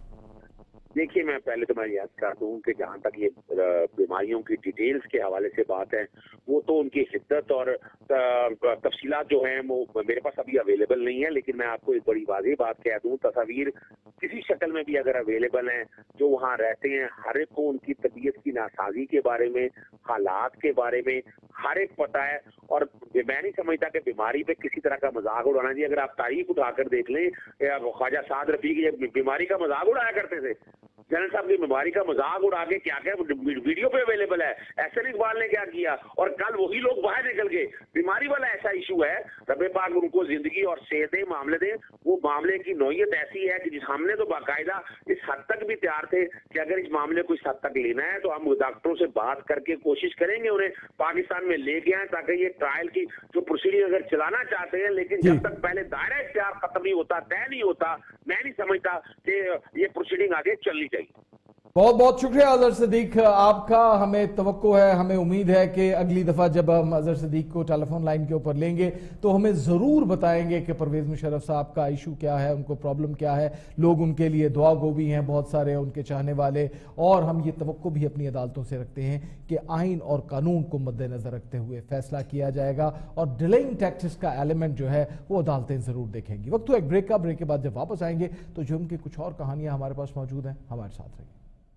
देखिए, मैं पहले तो मैं याद कर दूं कि जहां तक ये बीमारियों की डिटेल्स के हवाले से बात है, वो तो उनकी शिद्दत और तफसीलात जो हैं वो मेरे पास अभी अवेलेबल नहीं है, लेकिन मैं आपको एक बड़ी वाज़ेह बात कह दूं, तस्वीर किसी शक्ल में भी अगर अवेलेबल हैं, जो वहाँ रहते हैं, हर एक को उनकी तबीयत की नासाजी के बारे में, हालात के बारे में हर एक पता है। और मैं नहीं समझता कि बीमारी पे किसी तरह का मजाक उड़ाना चाहिए। अगर आप तारीख उठाकर देख लें, ख्वाजा साद रफी की बीमारी का मजाक उड़ाया करते थे, जनरल साहब की बीमारी का मजाक उड़ा के क्या क्या वीडियो पे अवेलेबल है, एहसन इकबाल ने क्या किया, और कल वही लोग बाहर निकल गए। बीमारी वाला ऐसा इशू है, रब्बे पाक उनको जिंदगी और सेहत दे, मामले दे। वो मामले की नौयत ऐसी है कि जिस हमने तो बाकायदा इस हद तक भी तैयार थे कि अगर इस मामले को इस हद तक लेना है तो हम डॉक्टरों से बात करके कोशिश करेंगे उन्हें पाकिस्तान में लेके आए, ताकि ये ट्रायल की जो प्रोसीडिंग अगर चलाना चाहते हैं, लेकिन जब तक पहले दायरा इख्तियार खत्म नहीं होता, तय नहीं होता, मैं नहीं समझता कि ये प्रोसीडिंग आगे चलनी चाहिए। बहुत बहुत शुक्रिया अजहर सिद्दीक आपका। हमें तवक्को है, हमें उम्मीद है कि अगली दफा जब हम अजहर सिद्दीक को टेलीफोन लाइन के ऊपर लेंगे तो हमें जरूर बताएंगे कि परवेज मुशर्रफ साहब का इशू क्या है, उनको प्रॉब्लम क्या है। लोग उनके लिए दुआ गो भी हैं, बहुत सारे उनके चाहने वाले, और हम ये तवक्को भी अपनी अदालतों से रखते हैं कि आइन और कानून को मद्देनजर रखते हुए फैसला किया जाएगा, और डिलेइंग टैक्टिक्स का एलिमेंट जो है वो अदालतें जरूर देखेंगी। वक्त हुआ एक ब्रेक का, ब्रेक के बाद जब वापस आएंगे तो जुर्म की कुछ और कहानियां हमारे पास मौजूद हैं, हमारे साथ रहिए।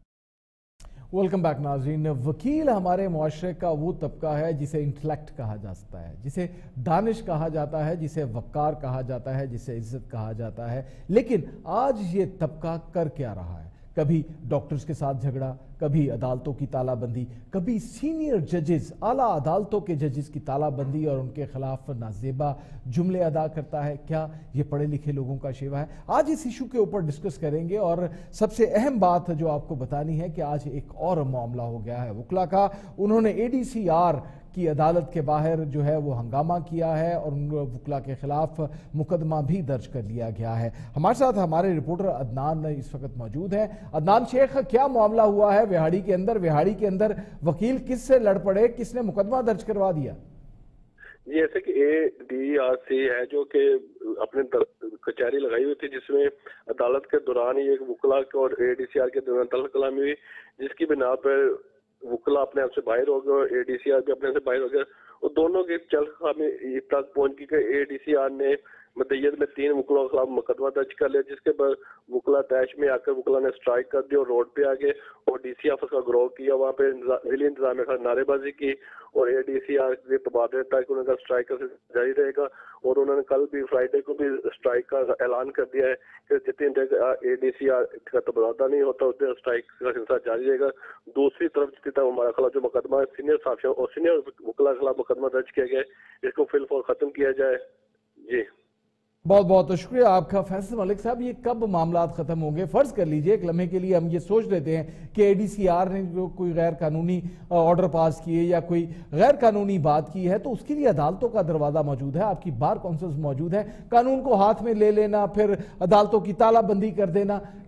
वेलकम बैक नाज़रीन। वकील हमारे मुआशरे का वो तबका है जिसे इंटेलेक्ट कहा जाता है, जिसे दानिश कहा जाता है, जिसे वक़ार कहा जाता है, जिसे इज्जत कहा जाता है। लेकिन आज ये तबका कर क्या रहा है? कभी डॉक्टर्स के साथ झगड़ा, कभी अदालतों की तालाबंदी, कभी सीनियर जजेस, आला अदालतों के जजेस की तालाबंदी और उनके खिलाफ नाजेबा जुमले अदा करता है। क्या ये पढ़े लिखे लोगों का शेवा है? आज इस इशू के ऊपर डिस्कस करेंगे, और सबसे अहम बात जो आपको बतानी है कि आज एक और मामला हो गया है वकला का। उन्होंने ए डी सी आर की अदालत के बाहर जो है वो हंगामा किया है, और उन वकला के खिलाफ मुकदमा भी दर्ज कर लिया गया है। हमारे साथ हमारे रिपोर्टर अदनान इस वक्त मौजूद हैं। अदनान शेख, क्या मामला हुआ है विहाड़ी के अंदर? विहाड़ी के अंदर वकील किस से लड़ पड़े, किसने मुकदमा दर्ज करवा दिया? जी, ऐसे कि ए डी आर सी है जो कि अपने कचहरी लगाई हुई थी, जिसमें अदालत के दौरान ही एक वकला और ए डी सी आर के दौरान तलब कलामी हुई, जिसकी बिना पर वकला अपने आप से बाहर हो गए और ए डी सी आर भी अपने से बाहर हो गया, और दोनों के चल में तक पहुंच गई। ए डी सी आर ने मदयत में तीन वकलों के खिलाफ मुकदमा दर्ज कर लिया, जिसके बाद वकला तैश में आकर वकला ने स्ट्राइक कर दी और रोड पे आके और डी सी ऑफिस का ग्रोह किया, वहाँ पे जिली इंतजाम के साथ नारेबाजी की, और ए डी सी आर के तबादले तक उनका स्ट्राइक का जारी रहेगा। और उन्होंने कल भी फ्राइडे को भी स्ट्राइक का ऐलान कर दिया है कि जितनी देर ए डी सी आर का तबादला नहीं होता उस देर स्ट्राइक का सिलसिला जारी रहेगा। दूसरी तरफ जितनी तक हमारे खिलाफ जो मुकदमा सीनियर साफियों और सीनियर वकला के खिलाफ मुकदमा दर्ज किया गया है, इसको फिलहाल खत्म किया जाए। जी, बहुत बहुत शुक्रिया आपका फैसल मलिक साहब। ये कब मामला खत्म होंगे? फर्ज कर लीजिए एक लम्हे के लिए हम ये सोच लेते हैं कि ए डी सी आर ने जो कोई गैर कानूनी ऑर्डर पास किए या कोई गैर कानूनी बात की है, तो उसके लिए अदालतों का दरवाजा मौजूद है, आपकी बार काउंसिल्स मौजूद है। कानून को हाथ में ले लेना, फिर अदालतों की तालाबंदी कर देना,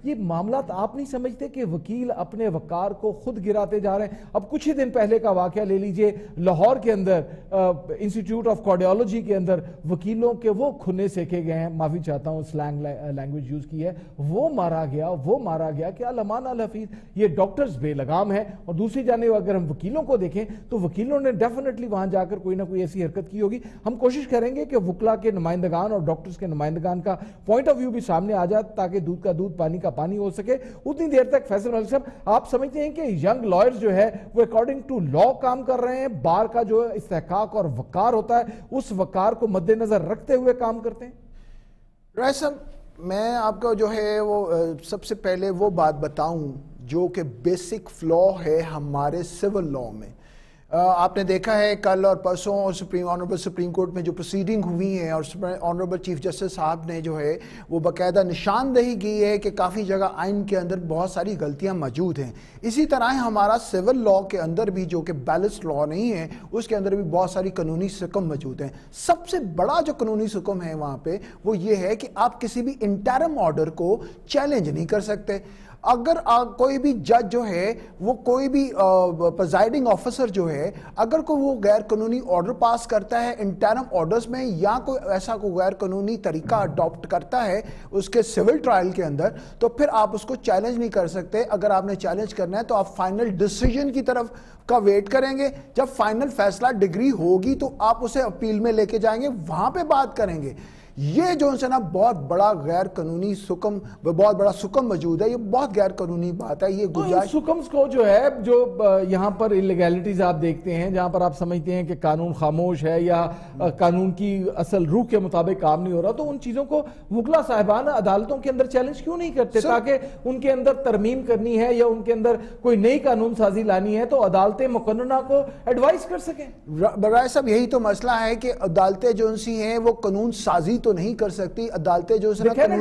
یہ معاملات آپ نہیں سمجھتے کہ وکیل اپنے وقار کو خود گراتے جا رہے ہیں؟ اب کچھ ہی دن پہلے کا واقعہ لے لیجئے، لاہور کے اندر انسٹیٹیوٹ آف کارڈیالوجی کے اندر وکیلوں کے وہ کھنے سیکھے گئے ہیں، معافی چاہتا ہوں سلینگ لینگویج یوز کی ہے، وہ مارا گیا وہ مارا گیا کہ علمان الحفیظ یہ ڈاکٹرز بے لگام ہیں۔ اور دوسری جانب اگر ہم وکیلوں کو دیکھیں تو وکیلوں نے ڈیفینیٹلی وہاں جا کر کوئی نہ کوئی ایسی حرکت کی ہوگی۔ ہم کوشش کریں گے کہ وکلا کے نمائندگان اور ڈاکٹرز کے نمائندگان کا پوائنٹ آف ویو بھی سامنے آ جائے تاکہ دودھ کا دودھ پانی کا پانی ہو سکے۔ اتنی دیر تک فیصل ملک صاحب، آپ سمجھتے ہیں کہ ینگ لائرز جو ہے وہ اکارڈنگ ٹو لا کام کر رہے ہیں، بار کا جو استحقاق اور وقار ہوتا ہے اس وقار کو مد نظر رکھتے ہوئے کام کرتے ہیں؟ رائے صاحب، میں آپ کو جو ہے وہ سب سے پہلے وہ بات بتاؤں جو کہ بیسک فلا ہے ہمارے سول لا میں۔ آپ نے دیکھا ہے کل اور پرسوں اور سپریم آنریبل سپریم کورٹ میں جو پروسیڈنگ ہوئی ہیں اور آنریبل چیف جسٹس صاحب نے جو ہے وہ باقاعدہ نشاندہی کی ہے کہ کافی جگہ آئین کے اندر بہت ساری غلطیاں موجود ہیں۔ اسی طرح ہمارا سول لا کے اندر بھی جو کہ بیلنسڈ لا نہیں ہے اس کے اندر بھی بہت ساری قانونی حکم موجود ہیں۔ سب سے بڑا جو قانونی حکم ہے وہاں پہ وہ یہ ہے کہ آپ کسی بھی انٹرم آرڈر کو چیلنج نہیں کر سکتے۔ اگر کوئی بھی جج جو ہے وہ کوئی بھی پریزائڈنگ آفیسر جو ہے اگر کوئی وہ غیر قانونی آرڈر پاس کرتا ہے انٹرم آرڈرز میں یا کوئی ایسا کوئی غیر قانونی طریقہ اڈاپٹ کرتا ہے اس کے سول ٹرائل کے اندر تو پھر آپ اس کو چیلنج نہیں کر سکتے۔ اگر آپ نے چیلنج کرنا ہے تو آپ فائنل ڈیسیجن کی طرف کا ویٹ کریں گے، جب فائنل فیصلہ ڈگری ہوگی تو آپ اسے اپیل میں لے کے جائیں گے، وہاں پہ بات کریں گے۔ یہ جو ہے نا بہت بڑا غیر قانونی سکم بہت بڑا سکم موجود ہے، یہ بہت غیر قانونی بات ہے۔ یہ گنجائش سکمز کو جو ہے جو یہاں پر انلیگیلٹیز آپ دیکھتے ہیں جہاں پر آپ سمجھتے ہیں کہ قانون خاموش ہے یا قانون کی اصل روح کے مطابق کام نہیں ہو رہا، تو ان چیزوں کو وکلا صاحبان عدالتوں کے اندر چیلنج کیوں نہیں کرتے تاکہ ان کے اندر ترمیم کرنی ہے یا ان کے اندر کوئی نئی قانون سازی لانی ہے تو عدالتیں مقننہ کو ایڈوائز کر سکیں؟ برائے صاحب یہی تو مسئلہ ہے کہ عدالتیں جو سی ہیں وہ قانون سازی تو نہیں کر سکتی، عدالتیں جو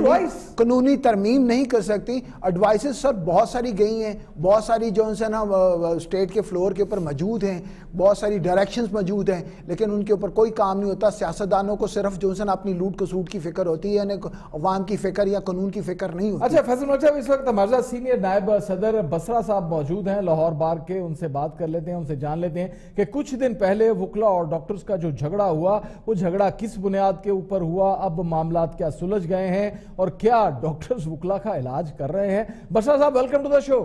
قانونی ترمیم نہیں کر سکتی۔ ایڈوائسز سر بہت ساری گئی ہیں، بہت ساری جو ہے نا اسٹیٹ کے فلور کے اوپر موجود ہیں، بہت ساری ڈائریکشنز موجود ہیں، لیکن ان کے اوپر کوئی کام نہیں ہوتا۔ سیاستدانوں کو صرف جو ہے نا اپنی لوٹ کسوٹ کی فکر ہوتی ہے، یعنی عوام کی فکر یا قانون کی فکر نہیں ہوتی۔ اچھا فیصل ملک صاحب، اس وقت ہمارے سینئر نائب صدر بسرا صاحب موجود ہیں لاہور بار کے، ان سے بات کر لیتے ہیں، ان سے جان لیتے ہیں کہ کچھ دن پہلے وکلا اور ڈاکٹرز کا جو جھگڑا ہوا وہ جھگڑا کس بنیاد کے اوپر ہوا، اب معاملات کیا سلجھ گئے ہیں اور کیا ڈاکٹرز وکلا کا علاج کر رہے ہیں؟ بسرا صاحب ویلکم ٹو دا شو۔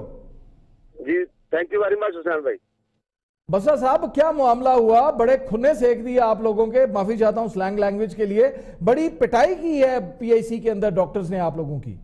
جی thank you very much Hussain بھائی۔ بسرا صاحب کیا معاملہ ہوا؟ بڑے کھنے سیک دیے آپ لوگوں کے، معافی چاہتا ہوں سلینگ لینگویج کے لیے، بڑی پٹائی کی ہے پی آئی سی کے اندر ڈاکٹرز نے آپ لوگوں کی۔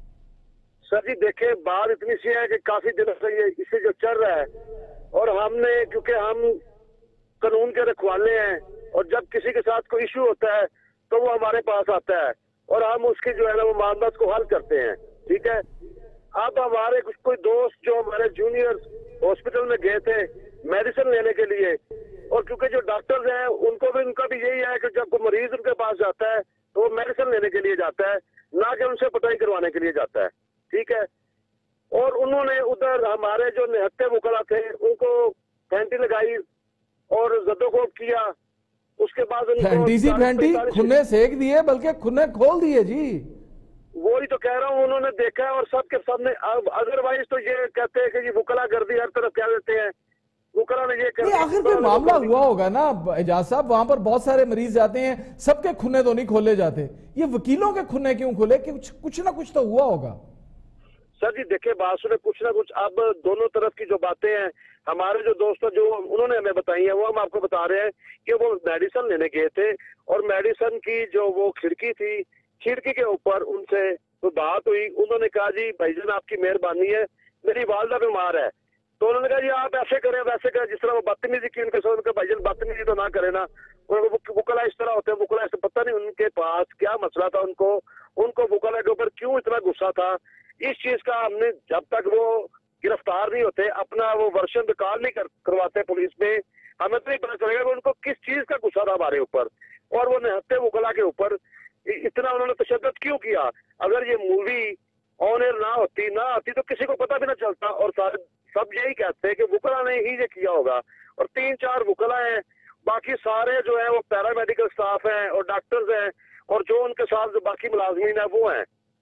سر جی دیکھیں بات اتنی سی ہے کہ کافی دنوں سے یہ اسے جو چل رہا ہے اور ہم نے کیونکہ ہم قانون کے رکھوالے ہیں اور جب کسی کے ساتھ کوئی ایشو ہوتا ہے تو وہ ہمارے پاس آتا ہے اور ہم اس کی جو ہے نا وہ معاملات کو حل کرتے ہیں، ٹھیک ہے۔ اب ہمارے کچھ کوئی دوست جو ہمارے جونیئر ہاسپٹل میں گئے تھے میڈیسن لینے کے لیے، اور کیونکہ جو ڈاکٹرز ہیں ان کو بھی ان کا بھی یہی ہے کہ جب کوئی مریض ان کے پاس جاتا ہے تو وہ میڈیسن لینے کے لیے جاتا ہے، نہ کہ ان سے پٹائی کروانے کے لیے جاتا ہے، ٹھیک ہے۔ اور انہوں نے ادھر ہمارے جو نہتے وکلا تھے ان کو پھینٹی لگائی اور زدوکوب کیا، اس کے بعد پھینٹی سی پھینٹی کھنے سیک دیے بلکہ کھنے کھول دیے جی۔ وہی تو کہہ رہا ہوں، انہوں نے دیکھا ہے اور سب کے سامنے، ادروائز تو یہ کہتے ہیں کہ یہ وکلا گردی ہر طرف کہہ دیتے ہیں، وکلا نے یہ کہہ دیا۔ آخر کوئی معاملہ ہوا ہوگا نا اعجاز صاحب، وہاں پر بہت سارے مریض جاتے ہیں، سب کے کھنے تو نہیں کھولے جاتے، یہ وکیلوں کے کھنے کیوں کھولے؟ کہ کچھ نہ کچھ تو ہوا ہوگا۔ سر جی دیکھیں بات سنیں، کچھ نہ کچھ اب دونوں طرف کی جو باتیں ہیں ہمارے جو دوست جو انہوں نے ہمیں بتائی ہیں وہ ہم آپ کو بتا رہے ہیں کہ وہ میڈیسن لینے گئے تھے اور میڈیسن کی جو وہ کھڑکی تھی، کھڑکی کے اوپر ان سے بات ہوئی، انہوں نے کہا جی بھائی جان آپ کی مہربانی ہے، میری والدہ بیمار ہے، تو انہوں نے کہا جی آپ ایسے کریں ویسے کریں، جس طرح وہ بدتمیزی کی ان کے ساتھ، بھائی جان بدتمیزی تو نہ کرے نا، وکلا اس طرح ہوتے ہیں، وکلا ایسے پتہ نہیں ان کے پاس کیا مسئلہ تھا، ان کو ان کو وکلا کے اوپر کیوں اتنا غصہ تھا۔ اس چیز کا ہم نے جب تک وہ گرفتار نہیں ہوتے اپنا وہ ورشن ریکارڈ نہیں کرواتے پولیس میں، ہمیں تو نہیں پتا چلے گا کہ ان کو کس چیز کا غصہ تھا ہمارے اوپر اور وہ نہتے وکلا کے اوپر اتنا انہوں نے تشدد کیوں کیا۔ اگر یہ مووی آن ایئر نہ ہوتی نہ آتی تو کسی کو پتہ بھی نہ چلتا، اور سارے سب یہی کہتے ہیں کہ وکلا نے ہی یہ کیا ہوگا، اور تین چار وکلا ہیں، باقی سارے جو ہیں وہ پیرامیڈیکل سٹاف ہیں اور ڈاکٹرز ہیں اور جو ان کے ساتھ جو باقی ملازمین ہیں وہ ہیں۔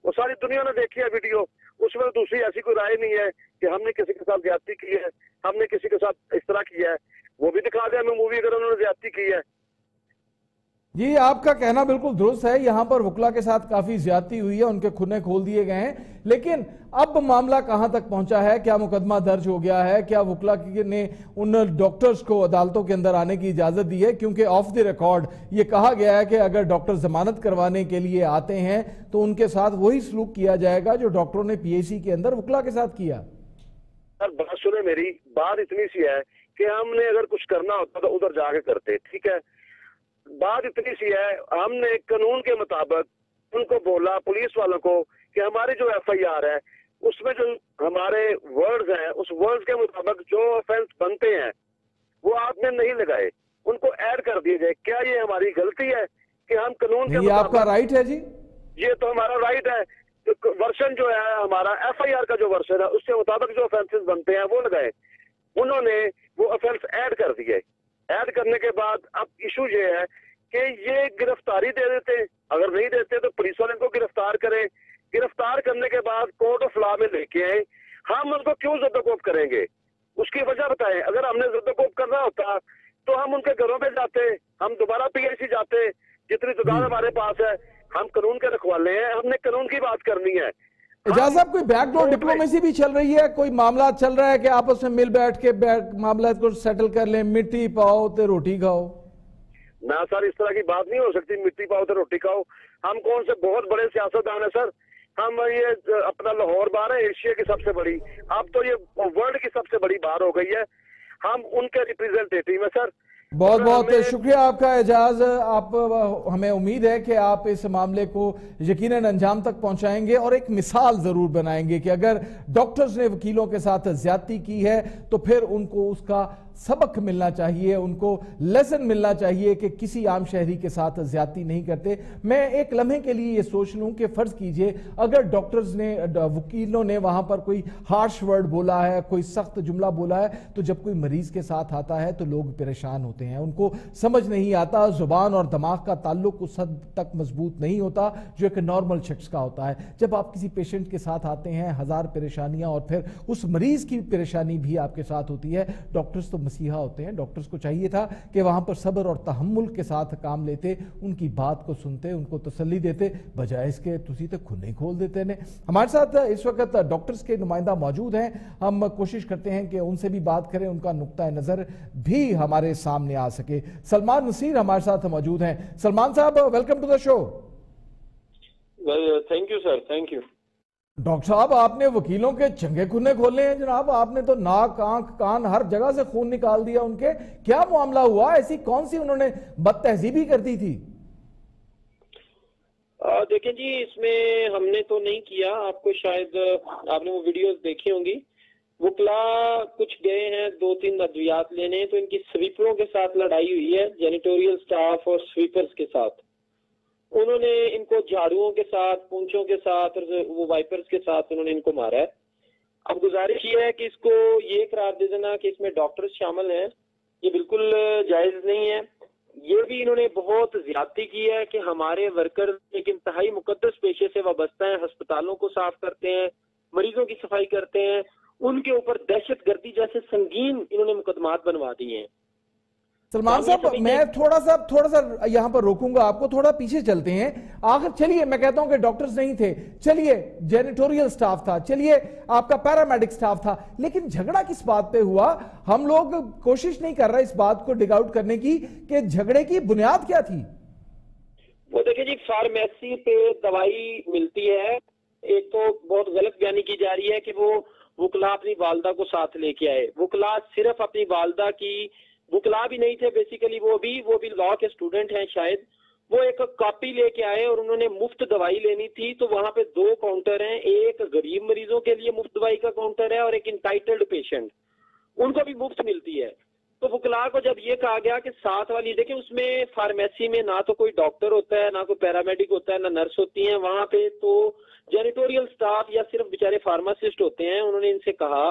وہ ساری دنیا نے دیکھی ہے ویڈیو. اس میں دوسری ایسی کوئی رائے نہیں ہے کہ ہم نے کسی کے ساتھ زیادتی کی ہے, ہم نے کسی کے ساتھ اس طرح کیا ہے. وہ بھی دکھا دیں ہمیں مووی اگر انہوں نے زیادتی کی ہے. جی آپ کا کہنا بالکل درست ہے, یہاں پر وکلا کے ساتھ کافی زیادتی ہوئی ہے, ان کے کھنے کھول دیے گئے ہیں, لیکن اب معاملہ کہاں تک پہنچا ہے؟ کیا مقدمہ درج ہو گیا ہے؟ کیا وکلا نے ان ڈاکٹرز کو عدالتوں کے اندر آنے کی اجازت دی ہے؟ کیونکہ آف دی ریکارڈ یہ کہا گیا ہے کہ اگر ڈاکٹر ضمانت کروانے کے لیے آتے ہیں تو ان کے ساتھ وہی سلوک کیا جائے گا جو ڈاکٹروں نے پی ایچ سی کے اندر وکلا کے ساتھ کیا. سر بات سنیں میری, بات اتنی سی ہے کہ ہم نے اگر کچھ کرنا ہوتا تو ادھر جا کے کرتے, ٹھیک ہے. بات اتنی سی ہے, ہم نے قانون کے مطابق ان کو بولا پولیس والوں کو کہ ہماری جو ایف آئی آر ہے اس میں جو ہمارے ورڈز ہیں اس ورڈز کے مطابق جو آفینس بنتے ہیں وہ آپ نے نہیں لگائے, ان کو ایڈ کر دیے جائے. کیا یہ ہماری غلطی ہے کہ ہم قانون کے یہ آپ کا رائٹ ہے؟ جی یہ تو ہمارا رائٹ ہے. ورشن جو ہے ہمارا ایف آئی آر کا جو ورشن ہے اس کے مطابق جو آفینسز بنتے ہیں وہ لگائے. انہوں نے وہ آفینس ایڈ کر دیے. ایڈ کرنے کے بعد اب ایشو یہ ہے کہ یہ گرفتاری دے دیتے, اگر نہیں دیتے تو پولیس والے ان کو گرفتار کریں. گرفتار کرنے کے بعد کورٹ آف لا میں لے کے آئیں. ہم ان کو کیوں زد و کوب کریں گے؟ اس کی وجہ بتائیں. اگر ہم نے زد و کوب کرنا ہوتا تو ہم ان کے گھروں پہ جاتے, ہم دوبارہ پی ایچ سی جاتے, جتنی دکان ہمارے پاس ہے ہم قانون کے رکھوالے ہیں, ہم نے قانون کی بات کرنی ہے. اجاز صاحب کوئی بیک ڈور ڈپلومیسی بھی چل رہی ہے؟ کوئی معاملہ چل رہا ہے کہ آپس میں مل بیٹھ کے معاملات کو سیٹل کر لیں, مٹی پاؤ تے روٹی کھاؤ؟ نہ سر, اس طرح کی بات نہیں ہو سکتی. مٹی پاؤ تے روٹی کھاؤ. ہم کون سے بہت بڑے سیاستدان ہیں سر. ہم یہ اپنا لاہور بار ہے ایشیا کی سب سے بڑی, اب تو یہ ورلڈ کی سب سے بڑی بار ہو گئی ہے. ہم ان کے ریپریزنٹیٹیو ہیں سر. بہت بہت شکریہ آپ کا اعجاز. آپ ہمیں امید ہے کہ آپ اس معاملے کو یقیناً انجام تک پہنچائیں گے اور ایک مثال ضرور بنائیں گے کہ اگر ڈاکٹرز نے وکیلوں کے ساتھ زیادتی کی ہے تو پھر ان کو اس کا سبق ملنا چاہیے, ان کو لیسن ملنا چاہیے کہ کسی عام شہری کے ساتھ زیادتی نہیں کرتے. میں ایک لمحے کے لیے یہ سوچ لوں کہ فرض کیجئے اگر ڈاکٹرز نے وکیلوں نے وہاں پر کوئی ہارش ورڈ بولا ہے, کوئی سخت جملہ بولا ہے, تو جب کوئی مریض کے ساتھ آتا ہے تو لوگ پریشان ہوتے ہیں, ان کو سمجھ نہیں آتا. زبان اور دماغ کا تعلق اس حد تک مضبوط نہیں ہوتا جو ایک نارمل شخص کا ہوتا ہے. جب آپ کسی پیشنٹ کے ساتھ آتے ہیں ہزار پریشانیاں اور پھر اس مریض کی پریشانی بھی آپ کے ساتھ ہوتی ہے. ڈاکٹرز تو مسیحا ہوتے ہیں, ڈاکٹرز کو چاہیے تھا کہ وہاں پر صبر اور تحمل کے ساتھ کام لیتے, ان کی بات کو سنتے, ان کو تسلی دیتے, بجائے اس کے تسی تے کھنے کھول دیتے ہیں. ہمارے ساتھ اس وقت ڈاکٹرز کے نمائندہ موجود ہیں, ہم کوشش کرتے ہیں کہ ان سے بھی بات کریں, ان کا نقطہ نظر بھی ہمارے سامنے آ سکے. سلمان نصیر ہمارے ساتھ موجود ہیں. سلمان صاحب welcome to the show. Thank you sir, thank you. Doctor صاحب آپ نے وکیلوں کے چنگے کھنے کھولے ہیں جناب, آپ نے تو ناک آنکھ کان ہر جگہ سے خون نکال دیا ان کے. کیا معاملہ ہوا؟ ایسی کون سی انہوں نے بد تہذیبی کر دی تھی؟ دیکھیں جی, اس میں ہم نے تو نہیں کیا, آپ کو شاید آپ نے وہ ویڈیوز دیکھی ہوں گی. وکلا کچھ گئے ہیں دو تین ادویات لینے, تو ان کی سویپروں کے ساتھ لڑائی ہوئی ہے, جینیٹوریل سٹاف اور سویپرز کے ساتھ. انہوں نے ان کو جھاڑوؤں کے ساتھ, پونچھوں کے ساتھ اور وہ وائپرز کے ساتھ انہوں نے ان کو مارا ہے. اب گزارش یہ ہے کہ اس کو یہ قرار دے دینا کہ اس میں ڈاکٹرز شامل ہیں, یہ بالکل جائز نہیں ہے. یہ بھی انہوں نے بہت زیادتی کی ہے کہ ہمارے ورکر ایک انتہائی مقدس پیشے سے وابستہ ہیں, ہسپتالوں کو صاف کرتے ہیں, مریضوں کی صفائی کرتے ہیں, ان کے اوپر دہشت گردی جیسے سنگین انہوں نے مقدمات بنوا دیے ہیں. سلمان صاحب میں تھوڑا سا تھوڑا سا یہاں پر روکوں گا آپ کو, تھوڑا پیچھے چلتے ہیں. آخر چلیے میں کہتا ہوں کہ ڈاکٹرز نہیں تھے, چلیے جینیٹوریل سٹاف تھا, چلیے آپ کا پیرامیڈک سٹاف تھا, لیکن جھگڑا کس بات پہ ہوا؟ ہم لوگ کوشش نہیں کر رہے اس بات کو ڈگ آؤٹ کرنے کی کہ جھگڑے کی بنیاد کیا تھی. وہ دیکھیں جی, فارمیسی پہ دوائی ملتی ہے. ایک تو بہت غلط بیانی کی جا رہی ہے کہ وہ وکلا اپنی والدہ کو ساتھ لے کے آئے. وکلا صرف اپنی والدہ کی, وکلا بھی نہیں تھے بیسیکلی, وہ بھی وہ بھی لا کے اسٹوڈنٹ ہیں شاید, وہ ایک کاپی لے کے آئے اور انہوں نے مفت دوائی لینی تھی. تو وہاں پہ دو کاؤنٹر ہیں, ایک غریب مریضوں کے لیے مفت دوائی کا کاؤنٹر ہے اور ایک انٹائٹلڈ پیشنٹ, ان کو بھی مفت ملتی ہے. تو وکلا کو جب یہ کہا گیا کہ ساتھ والی, دیکھیں اس میں فارمیسی میں نہ تو کوئی ڈاکٹر ہوتا ہے, نہ کوئی پیرامیڈک ہوتا ہے, نہ نرس ہوتی ہیں وہاں پہ, تو جینیٹوریل سٹاف یا صرف بیچارے فارماسسٹ ہوتے ہیں. انہوں نے ان سے کہا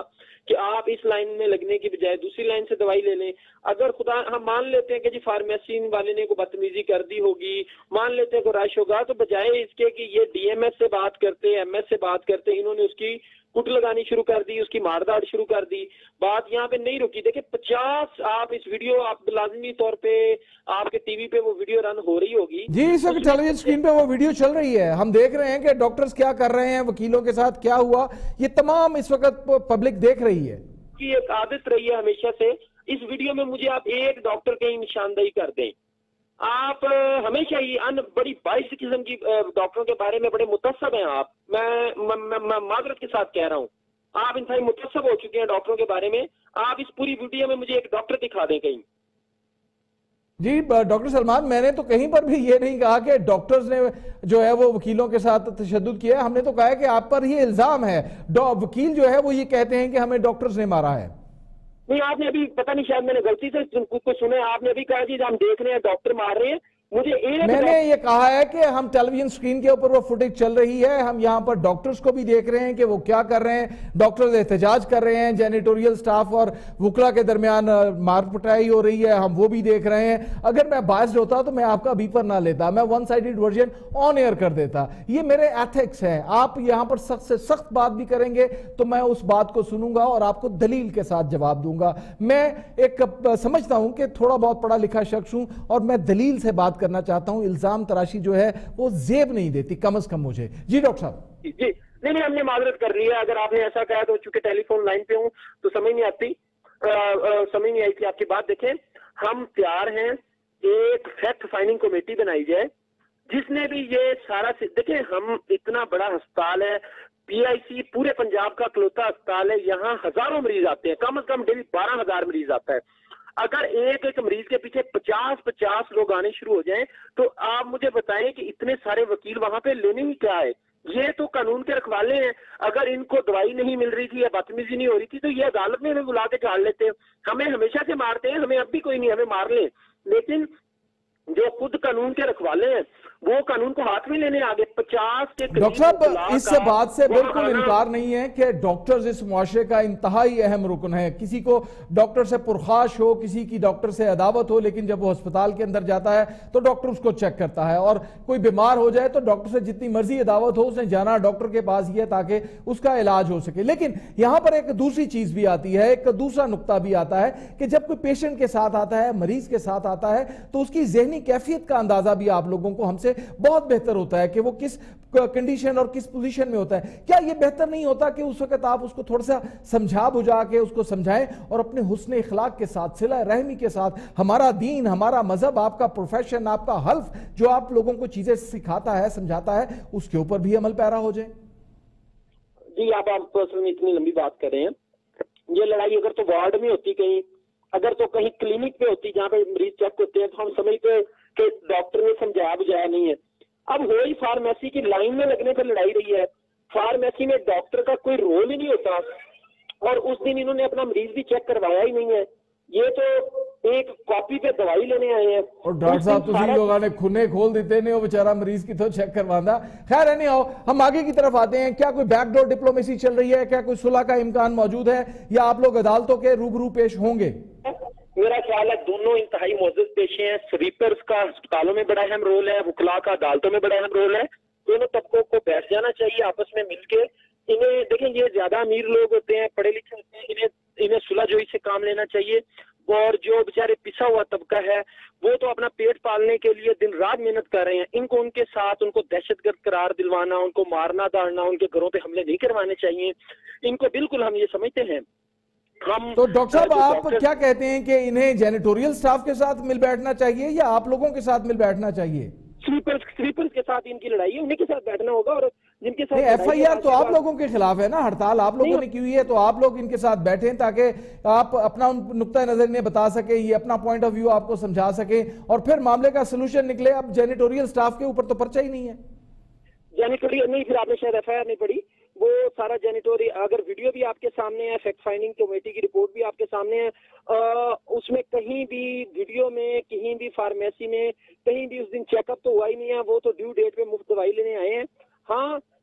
کہ آپ اس لائن میں لگنے کی بجائے دوسری لائن سے دوائی لے لیں. اگر خدا ہم مان لیتے ہیں کہ جی فارمیسی والے نے کوئی بدتمیزی کر دی ہوگی, مان لیتے ہیں کوئی رش ہوگا, تو بجائے اس کے کہ یہ ڈی ایم ایس سے بات کرتے, ایم ایس سے بات کرتے, انہوں نے اس کی کٹ لگانی شروع کر دی, اس کی مارداڑ شروع کر دی. بات یہاں پہ نہیں رکی. دیکھیں پچاس آپ اس ویڈیو آپ لازمی طور پہ آپ کے ٹی وی پہ وہ ویڈیو رن ہو رہی ہوگی جی, اس وقت ٹیلی ویژن اسکرین پہ وہ ویڈیو چل رہی ہے, ہم دیکھ رہے ہیں کہ ڈاکٹرز کیا کر رہے ہیں, وکیلوں کے ساتھ کیا ہوا, یہ تمام اس وقت پبلک دیکھ رہی ہے. کی ایک عادت رہی ہے ہمیشہ سے. اس ویڈیو میں مجھے آپ ایک ڈاکٹر کی نشاندہی کر دیں. آپ ہمیشہ ہی ان بڑی باعث قسم کی ڈاکٹروں کے بارے میں بڑے متعصب ہیں آپ. میں معذرت کے ساتھ کہہ رہا ہوں, آپ انتہائی متعصب ہو چکے ہیں ڈاکٹروں کے بارے میں. آپ اس پوری ویڈیو میں مجھے ایک ڈاکٹر دکھا دیں کہیں. جی ڈاکٹر سلمان, میں نے تو کہیں پر بھی یہ نہیں کہا کہ ڈاکٹرز نے جو ہے وہ وکیلوں کے ساتھ تشدد کیا ہے. ہم نے تو کہا ہے کہ آپ پر یہ الزام ہے. وکیل جو ہے وہ یہ کہتے ہیں کہ ہمیں ڈاکٹرز نے مارا ہے. نہیں, آپ نے ابھی پتہ نہیں شاید میں نے غلطی سے کچھ کو سنے, آپ نے ابھی کہا جی ہم دیکھ رہے ہیں ڈاکٹر مار رہے ہیں. مجھے میں نے یہ کہا ہے کہ ہم ٹیلی ویژن سکرین کے اوپر وہ فوٹیج چل رہی ہے, ہم یہاں پر ڈاکٹرز کو بھی دیکھ رہے ہیں کہ وہ کیا کر رہے ہیں. ڈاکٹرز احتجاج کر رہے ہیں, جینیٹوریل سٹاف اور وکلا کے درمیان مار پٹائی ہو رہی ہے, ہم وہ بھی دیکھ رہے ہیں. اگر میں باعث ہوتا تو میں آپ کا بیپر نہ لیتا, میں one sided version on air کر دیتا. یہ میرے ایتھکس ہیں. آپ یہاں پر سخت سے سخت بات بھی کریں گے تو میں اس بات کو سنوں گا اور آپ کو دلیل کے ساتھ جواب دوں گا. میں ایک سمجھتا ہوں کہ تھوڑا بہت پڑھا لکھا شخص ہوں اور میں دلیل سے بات کرنا چاہتا ہوں. الزام تراشی جو ہے وہ زیب نہیں دیتی کم از کم مجھے. جی ڈاکٹر صاحب. جی نہیں نہیں, ہم نے معذرت کر لی ہے. اگر آپ نے ایسا کہا تو چونکہ ٹیلی فون لائن پہ ہوں تو سمجھ نہیں آتی, سمجھ نہیں آئی تھی آپ کی بات. دیکھیں ہم تیار ہیں ایک فیکٹ فائنڈنگ کمیٹی بنائی جائے جس نے بھی یہ سارا, دیکھیں ہم اتنا بڑا ہسپتال ہے, پی آئی سی پورے پنجاب کا اکلوتا ہسپتال ہے, یہاں ہزاروں مریض آتے ہیں, کم از کم ڈیلی بارہ ہزار مریض آتا ہے. اگر ایک ایک مریض کے پیچھے پچاس پچاس لوگ آنے شروع ہو جائیں تو آپ مجھے بتائیں کہ اتنے سارے وکیل وہاں پہ لینے ہی کیا ہے. یہ تو قانون کے رکھوالے ہیں. اگر ان کو دوائی نہیں مل رہی تھی یا بدتمیزی نہیں ہو رہی تھی تو یہ عدالت میں ہمیں بلا کے ڈال لیتے ہیں. ہمیں ہمیشہ سے مارتے ہیں, ہمیں اب بھی کوئی نہیں, ہمیں مار لیں. لیکن جو خود قانون کے رکھوالے ہیں وہ قانون کو ہاتھ میں لینے آگے. پچاس کے ڈاکٹر صاحب اس بات سے بالکل انکار نہیں ہے کہ ڈاکٹرز اس معاشرے کا انتہائی اہم رکن ہے. کسی کو ڈاکٹر سے پرخاش ہو, کسی کی ڈاکٹر سے عداوت ہو, لیکن جب وہ ہسپتال کے اندر جاتا ہے تو ڈاکٹر اس کو چیک کرتا ہے, اور کوئی بیمار ہو جائے تو ڈاکٹر سے جتنی مرضی عداوت ہو اس نے جانا ڈاکٹر کے پاس ہی ہے تاکہ اس کا علاج ہو سکے. لیکن یہاں پر ایک دوسری چیز بھی آتی ہے, ایک دوسرا نقطہ بھی آتا ہے کہ جب کوئی پیشنٹ کے ساتھ آتا ہے, مریض کے ساتھ آتا ہے, تو اس کی ذہنی کیفیت کا اندازہ بھی آپ لوگوں کو ہم سے بہت بہتر ہوتا ہے کہ وہ کس کنڈیشن اور کس پوزیشن میں ہوتا ہے. کیا یہ بہتر نہیں ہوتا کہ اس وقت آپ اس کو تھوڑا سا سمجھا بجھا کے اس کو سمجھائیں اور اپنے حسن اخلاق کے ساتھ, صلہ رحمی کے ساتھ, ہمارا دین, ہمارا مذہب, آپ کا پروفیشن, آپ کا حلف جو آپ لوگوں کو چیزیں سکھاتا ہے, سمجھاتا ہے, اس کے اوپر بھی عمل پیرا ہو جائے. جی آپ آپ اصل میں اتنی لمبی بات کر رہے ہیں. یہ لڑائی اگر تو وارڈ میں ہوتی, کہیں اگر تو کہیں کلینک پہ ہوتی جہاں پہ مریض چیک ہوتے ہیں, تو ہم سمجھتے کہ ڈاکٹر نے سمجھایا بجایا نہیں ہے. اب ہوئی فارمیسی کی لائن میں لگنے پر لڑائی رہی ہے. فارمیسی میں ڈاکٹر کا کوئی رول ہی نہیں ہوتا, اور اس دن انہوں نے اپنا مریض بھی چیک کروایا ہی نہیں ہے. یہ تو ایک کاپی پہ دوائی لینے آئے ہیں. اور ڈاکٹر صاحب تسی لوگوں نے کھنے کھول دیتے نے, وہ بیچارہ مریض کی تو چیک کروانا. خیر ہے نہیں, آؤ ہم آگے کی طرف آتے ہیں. کیا کوئی بیک ڈور ڈپلومیسی چل رہی ہے, کیا کوئی صلح کا امکان موجود ہے, یا آپ لوگ عدالتوں کے روبرو پیش ہوں گے؟ میرا خیال ہے دونوں انتہائی معزز پیشے ہیں. سویپرز کا ہسپتالوں میں بڑا اہم رول ہے, وکلا کا عدالتوں میں بڑا اہم رول ہے. دونوں طبقوں کو بیٹھ جانا چاہیے آپس میں مل کے. انہیں دیکھیں یہ زیادہ امیر لوگ ہوتے ہیں, پڑھے لکھے ہوتے ہیں, انہیں انہیں صلح جوئی سے کام لینا چاہیے. اور جو بیچارے پسا ہوا طبقہ ہے وہ تو اپنا پیٹ پالنے کے لیے دن رات محنت کر رہے ہیں. ان کو ان کے ساتھ ان کو دہشت گرد قرار دلوانا, ان کو مارنا داڑنا, ان کے گھروں پہ حملے نہیں کروانے چاہیے. ان کو بالکل ہم یہ سمجھتے ہیں. تو ڈاکٹر صاحب آپ کیا کہتے ہیں کہ انہیں جینیٹوریل سٹاف کے ساتھ مل بیٹھنا چاہیے یا آپ لوگوں کے ساتھ مل بیٹھنا چاہیے؟ سلیپرز سلیپرز کے ساتھ ان کی لڑائی ہے, انہیں کے ساتھ بیٹھنا ہوگا. اور جن کے ساتھ ایف آئی آر تو آپ لوگوں کے خلاف ہے نا, ہڑتال آپ لوگوں نے کی ہوئی ہے, تو آپ لوگ ان کے ساتھ بیٹھیں تاکہ آپ اپنا نقطہ نظر انہیں بتا سکیں, یہ اپنا پوائنٹ آف ویو آپ کو سمجھا سکیں, اور پھر معاملے کا سلوشن نکلے. اب جینیٹوریل سٹاف کے اوپر تو پرچہ ہی نہیں ہے. جینیٹوریل نہیں, پھر آپ نے شاید ایف آئی آر نہیں پڑھی. وہ سارا جینیٹوری اگر ویڈیو بھی آپ کے سامنے ہے, فیکٹ فائنڈنگ کمیٹی کی رپورٹ بھی آپ کے سامنے ہے, اس میں کہیں بھی ویڈیو میں کہیں بھی فارمیسی میں کہیں بھی اس دن چیک اپ تو ہوا ہی نہیں ہے. وہ تو ڈیو ڈیٹ پہ مفت دوائی لینے آئے ہیں. ہاں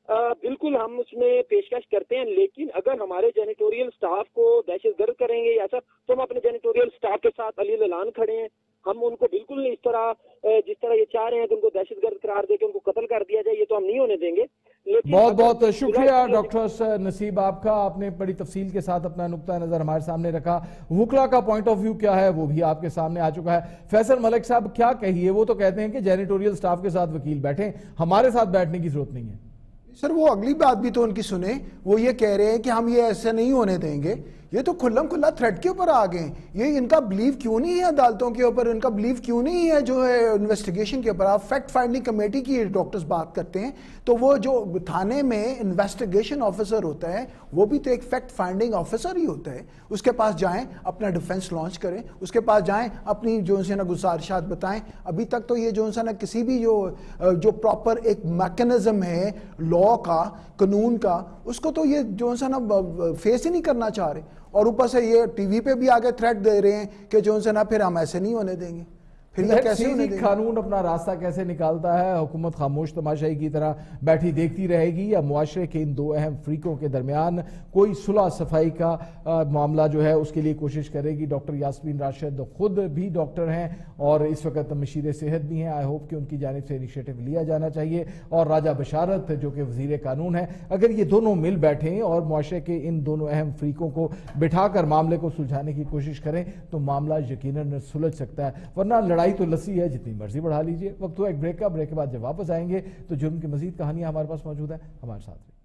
बिल्कुल हम उसमें पेशकश करते हैं, लेकिन अगर हमारे जेनिटोरियल स्टाफ को दहशत गर्द करेंगे या ऐसा, तो हम अपने जेनिटोरियल स्टाफ के साथ अली ललान खड़े हैं। हम उनको बिल्कुल इस तरह जिस तरह ये चाह रहे हैं कि उनको दहशत गर्द करार दे के उनको कत्ल कर दिया जाए, ये तो हम नहीं होने देंगे। बहुत बहुत शुक्रिया डॉक्टर नसीब आपका, आपने बड़ी तफसील के साथ अपना नुक्ता नज़र हमारे सामने रखा। वकला का पॉइंट ऑफ व्यू क्या है वो भी आपके सामने आ चुका है। फैसल मलिक साहब क्या कहिए, वो तो कहते हैं कि जेनिटोरियल स्टाफ के साथ वकील बैठे, हमारे साथ बैठने की जरूरत नहीं है। सर वो अगली बात भी तो उनकी सुने, वो ये कह रहे हैं कि हम ये ऐसे नहीं होने देंगे। ये तो खुल्लम खुल्ला थ्रेट के ऊपर आ गए। ये इनका बिलीव क्यों नहीं है अदालतों के ऊपर, इनका बिलीव क्यों नहीं है जो है इन्वेस्टिगेशन के ऊपर। आप फैक्ट फाइंडिंग कमेटी की डॉक्टर्स बात करते हैं, तो वो जो थाने में इन्वेस्टिगेशन ऑफिसर होता है वो भी तो एक फैक्ट फाइंडिंग ऑफिसर ही होता है। उसके पास जाएं, अपना डिफेंस लॉन्च करें, उसके पास जाएं, अपनी जो है ना गुजारिशात बताएं। अभी तक तो ये जो है ना किसी भी जो जो प्रॉपर एक मैकेनिज्म है लॉ का, कानून का, उसको तो ये जो है ना फेस ही नहीं करना चाह रहे। और ऊपर से ये टीवी पे भी आगे थ्रेट दे रहे हैं कि जो उनसे ना फिर हम ऐसे नहीं होने देंगे। फिर ये कैसे होने देंगे? कानून अपना रास्ता कैसे निकालता है, हुकूमत खामोश तमाशाई की तरह बैठी देखती रहेगी या मुआशरे के इन दो अहम फ्रीकों के दरमियान कोई सुलह सफाई का आ, मामला जो है उसके लिए कोशिश करेगी। डॉक्टर यास्मीन राशिद खुद भी डॉक्टर हैं और इस वक्त मशीर सेहत भी हैं। आई होप कि उनकी जानिब से इनिशिएटिव लिया जाना चाहिए। और राजा बशारत जो कि वजीर कानून है, अगर ये दोनों मिल बैठें और मुआशरे के इन दोनों अहम फ्रीकों को बिठाकर मामले को सुलझाने की कोशिश करें तो मामला यकीनन सुलझ सकता है। वरना लड़ाई तो लस्सी है, जितनी मर्जी बढ़ा लीजिए। वक्त हुआ एक ब्रेक का, ब्रेक के बाद जब वापस आएंगे तो जुर्म की मजीद कहानियां हमारे पास मौजूद है, हमारे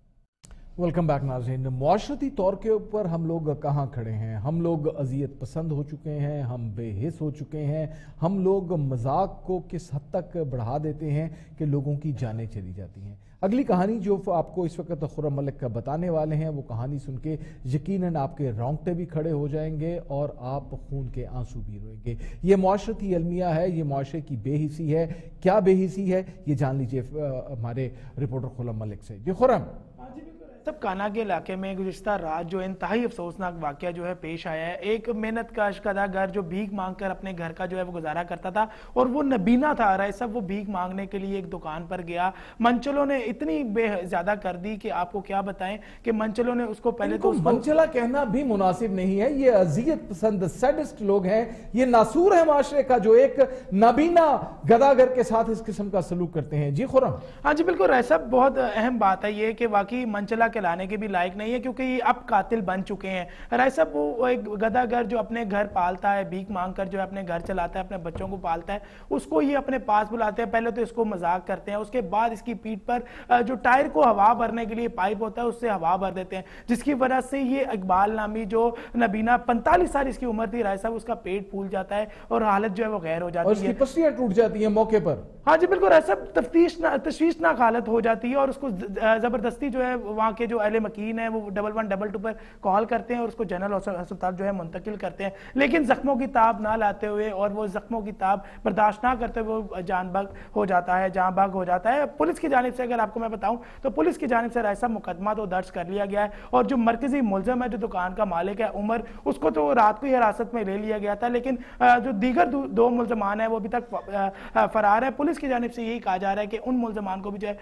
साथ। वेलकम बैक नाज़रीन। मुआशरती तौर के ऊपर हम लोग कहाँ खड़े हैं? हम लोग अजियत पसंद हो चुके हैं, हम बेहिस हो चुके हैं, हम लोग मजाक को किस हद तक बढ़ा देते हैं कि लोगों की जानें चली जाती हैं। अगली कहानी जो आपको इस वक्त खुर्रम मलिक का बताने वाले हैं, वो कहानी सुन के यकीनन आपके रोंगटे भी खड़े हो जाएंगे और आप खून के आंसू भी रोएंगे। ये मुआशरती अलमिया है, ये मुआशरे की बेहिसी है। क्या बेहिसी है ये जान लीजिए हमारे रिपोर्टर खुर्रम मलिक से। जी खुर्रम। तब काना के इलाके में गुज़िश्ता रात जो इंतहाई अफसोसनाक वाक़या जो है पेश आया है। एक मेहनत का अदागर जो भीख मांग कर अपने घर का जो है वो गुजारा करता था और वो नबीना था। रहा सब वो भीख मांगने के लिए एक दुकान पर गया। मंचलों ने इतनी ज्यादा कर दी कि आपको क्या बताएं कि मंचलों ने उसको पहले तो उसको मंचला कहना भी मुनासिब नहीं है। ये अजियत पसंद सैडिस्ट लोग हैं, ये नासूर है माशरे का जो एक नबीना गदागर के साथ इस किस्म का सलूक करते हैं। जी खुर्रम। हाँ जी बिल्कुल, ऐसा बहुत अहम बात है ये कि वाकई मंचला के लाने के भी लायक नहीं है, क्योंकि ये अब कातिल बन चुके हैं। राय साहब वो एक गदागर जो अपने घर पालता है, भीख मांग कर जो है अपने घर चलाता है, अपने बच्चों को पालता है, उसको ये अपने पास बुलाते हैं। पहले तो इसको मजाक करते हैं, उसके बाद इसकी पीठ पर जो टायर को हवा भरने के लिए पाइप होता है उससे हवा भर देते हैं, जिसकी वजह से ये इकबाल नामी जो नबीना पैंतालीस साल इसकी उम्र थी, राय साहब उसका पेट फूल जाता है और हालत जो है वो गैर हो जाती है, पसलियां टूट जाती है मौके पर। हाँ जी बिल्कुल, ऐसा तफ्तीश तशवीशनाक हालत हो जाती है और उसको जबरदस्ती जो है वहाँ के जो अहले मकीन है वो डबल वन डबल टू पर कॉल करते हैं और उसको जनरल अस्पताल जो है मुंतकिल करते हैं। लेकिन जख्मों की ताब ना लाते हुए और वो जख्मों की ताब बर्दाश्त ना करते हुए वो जान बग हो जाता है, जान बग हो जाता है। पुलिस की जानिब से अगर आपको मैं बताऊं तो पुलिस की जानिब से ऐसा मुकदमा तो दर्ज कर लिया गया है और जो मरकजी मुलजम है, जो दुकान का मालिक है उमर, उसको तो रात को ही हिरासत में ले लिया गया था। लेकिन जो दीगर दो मुलजमान है वो अभी तक फरार है। पुलिस की जानिब से यही कहा जा रहा है कि उन मुलजमान को भी जो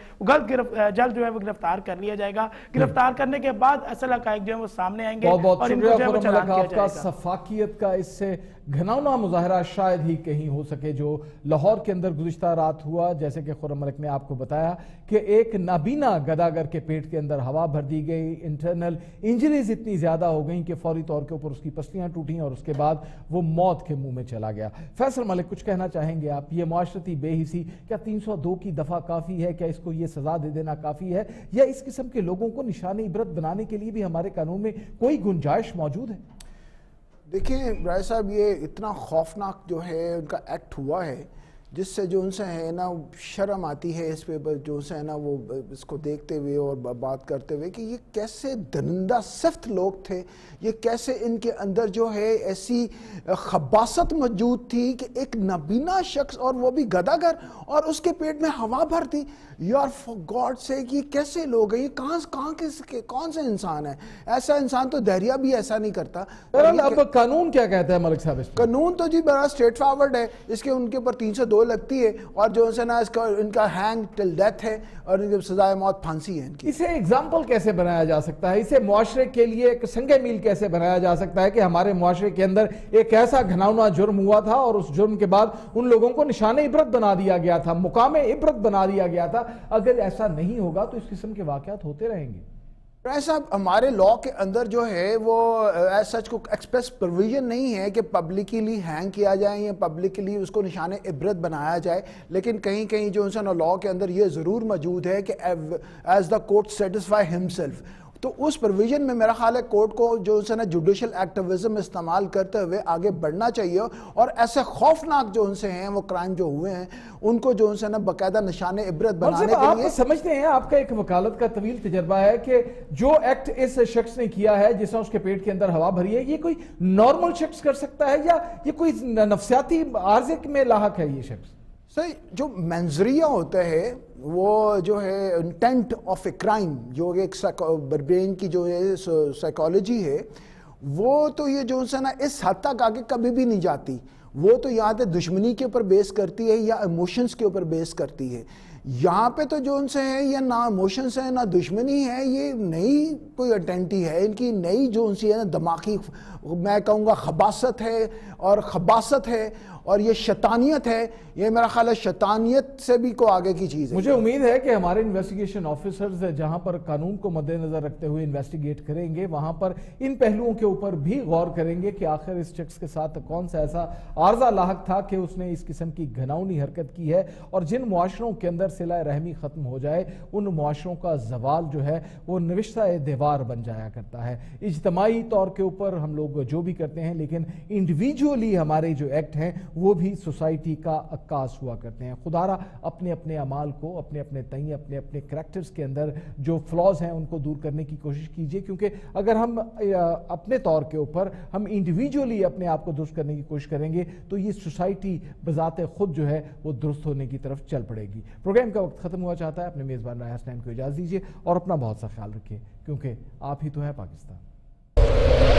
है जल्द जो है वो गिरफ्तार कर लिया जाएगा। गिरफ्तार करने के बाद असल हकायक जो है वो सामने आएंगे। बहुत बहुत शुक्रिया आपका। सफाकियत का इससे घिनौना मुजाहरा शायद ही कहीं हो सके जो लाहौर के अंदर गुज़िश्ता रात हुआ। जैसे कि खुर्रम मलिक ने आपको बताया कि एक नाबीना गदागर के पेट के अंदर हवा भर दी गई, इंटरनल इंजरीज इतनी ज्यादा हो गई कि फौरी तौर के ऊपर उसकी पसलियां टूटी और उसके बाद वो मौत के मुंह में चला गया। फैसल मलिक कुछ कहना चाहेंगे आप? ये मुआशरती बेहिसी क्या तीन सौ दो की दफा काफी है? क्या इसको ये सजा दे देना काफी है या इस किस्म के लोगों को निशाने इबरत बनाने के लिए भी हमारे कानून में कोई गुंजाइश मौजूद है? देखिए राय साहब, ये इतना खौफनाक जो है उनका एक्ट हुआ है जिससे जो उनसे है ना शर्म आती है इस पे, जो उनसे है ना वो इसको देखते हुए और बात करते हुए कि ये कैसे दरिंदा सिफ्त लोग थे, ये कैसे इनके अंदर जो है ऐसी खबासत मौजूद थी कि एक नबीना शख्स और वो भी गदागर और उसके पेट में हवा भर दी। यार फॉर गॉड से ये कैसे लोग हैं, ये कहाँ कहाँ के कौन सा इंसान है? ऐसा इंसान तो दहरिया भी ऐसा नहीं करता। अब कानून क्या कहता है मलिक साहब? कानून तो जी बड़ा स्ट्रेट फॉरवर्ड है, इसके उनके ऊपर तीन सौ दो دو لگتی ہے اور جو ہے نا اس کا ان کا ہینگ ٹل ڈیتھ ہے اور ان کی سزائے موت پھانسی ہے ان کی. اسے ایگزامپل کیسے بنایا جا سکتا ہے, اسے معاشرے کے لیے ایک سنگ میل کیسے بنایا جا سکتا ہے کہ ہمارے معاشرے کے اندر ایک ایسا گھناؤنا جرم ہوا تھا اور اس جرم کے بعد ان لوگوں کو نشان عبرت بنا دیا گیا تھا, مقام عبرت بنا دیا گیا تھا. اگر ایسا نہیں ہوگا تو اس قسم کے واقعات ہوتے رہیں گے. رائے صاحب, ہمارے لاء کے اندر جو ہے وہ ایز سچ کو ایکسپریس پروویژن نہیں ہے کہ پبلکلی ہینگ کیا جائے یا پبلکلی اس کو نشان عبرت بنایا جائے, لیکن کہیں کہیں جو ہے نا لاء کے اندر یہ ضرور موجود ہے کہ as the court satisfy himself. تو اس پروویژن میں میرا خیال ہے کورٹ کو جو ہے نا جوڈیشل ایکٹیویزم استعمال کرتے ہوئے آگے بڑھنا چاہیے اور ایسے خوفناک جو ان سے ہیں وہ کرائم جو ہوئے ہیں ان کو جو ہے نا باقاعدہ نشان عبرت بنانے کے لیے. آپ سمجھتے ہیں, آپ کا ایک وکالت کا طویل تجربہ ہے کہ جو ایکٹ اس شخص نے کیا ہے جس نے اس کے پیٹ کے اندر ہوا بھری ہے, یہ کوئی نارمل شخص کر سکتا ہے یا یہ کوئی نفسیاتی عارضے میں لاحق ہے یہ شخص؟ صحیح, جو منظریہ ہوتا ہے وہ جو ہے انٹینٹ آف اے کرائم, جو ایک برین کی جو ہے سائیکالوجی ہے, وہ تو یہ جو ہے نا اس حد تک آگے کبھی بھی نہیں جاتی. وہ تو یہاں پہ دشمنی کے اوپر بیس کرتی ہے یا ایموشنز کے اوپر بیس کرتی ہے. یہاں پہ تو جو ان سے ہے یہ نہ ایموشنز ہیں نہ دشمنی ہے, یہ نئی کوئی انٹینٹی ہے ان کی, نئی جو ان سے ہے نا دماغی میں کہوں گا خباثت ہے اور خباثت ہے اور یہ شیطانیت ہے. یہ میرا خیال ہے شیطانیت سے بھی کو آگے کی چیز ہے. مجھے امید ہے کہ ہمارے انویسٹیگیشن آفیسرز جہاں پر قانون کو مد نظر رکھتے ہوئے انویسٹیگیٹ کریں گے وہاں پر ان پہلوؤں کے اوپر بھی غور کریں گے کہ آخر اس شخص کے ساتھ کون سا ایسا عارضہ لاحق تھا کہ اس نے اس قسم کی گھناؤنی حرکت کی ہے, اور جن معاشروں کے اندر صلہ رحمی ختم ہو جائے ان معاشروں کا زوال جو ہے وہ نوشتہ دیوار بن جایا کرتا ہے. اجتماعی طور کے اوپر ہم لوگ جو بھی کرتے ہیں لیکن انڈیویجولی ہمارے جو ایکٹ ہیں وہ بھی سوسائٹی کا عکاس ہوا کرتے ہیں. خدارہ اپنے اپنے اعمال کو اپنے اپنے تئیں اپنے اپنے کریکٹرز کے اندر جو فلاز ہیں ان کو دور کرنے کی کوشش کیجئے, کیونکہ اگر ہم اپنے طور کے اوپر ہم انڈیویجولی اپنے آپ کو درست کرنے کی کوشش کریں گے تو یہ سوسائٹی بذات خود جو ہے وہ درست ہونے کی طرف چل پڑے گی. پروگرام کا وقت ختم ہوا چاہتا ہے. اپنے میزبان راہا حسنین کو اجازت دیجیے اور اپنا بہت سا خیال رکھیے, کیونکہ آپ ہی تو ہیں پاکستان.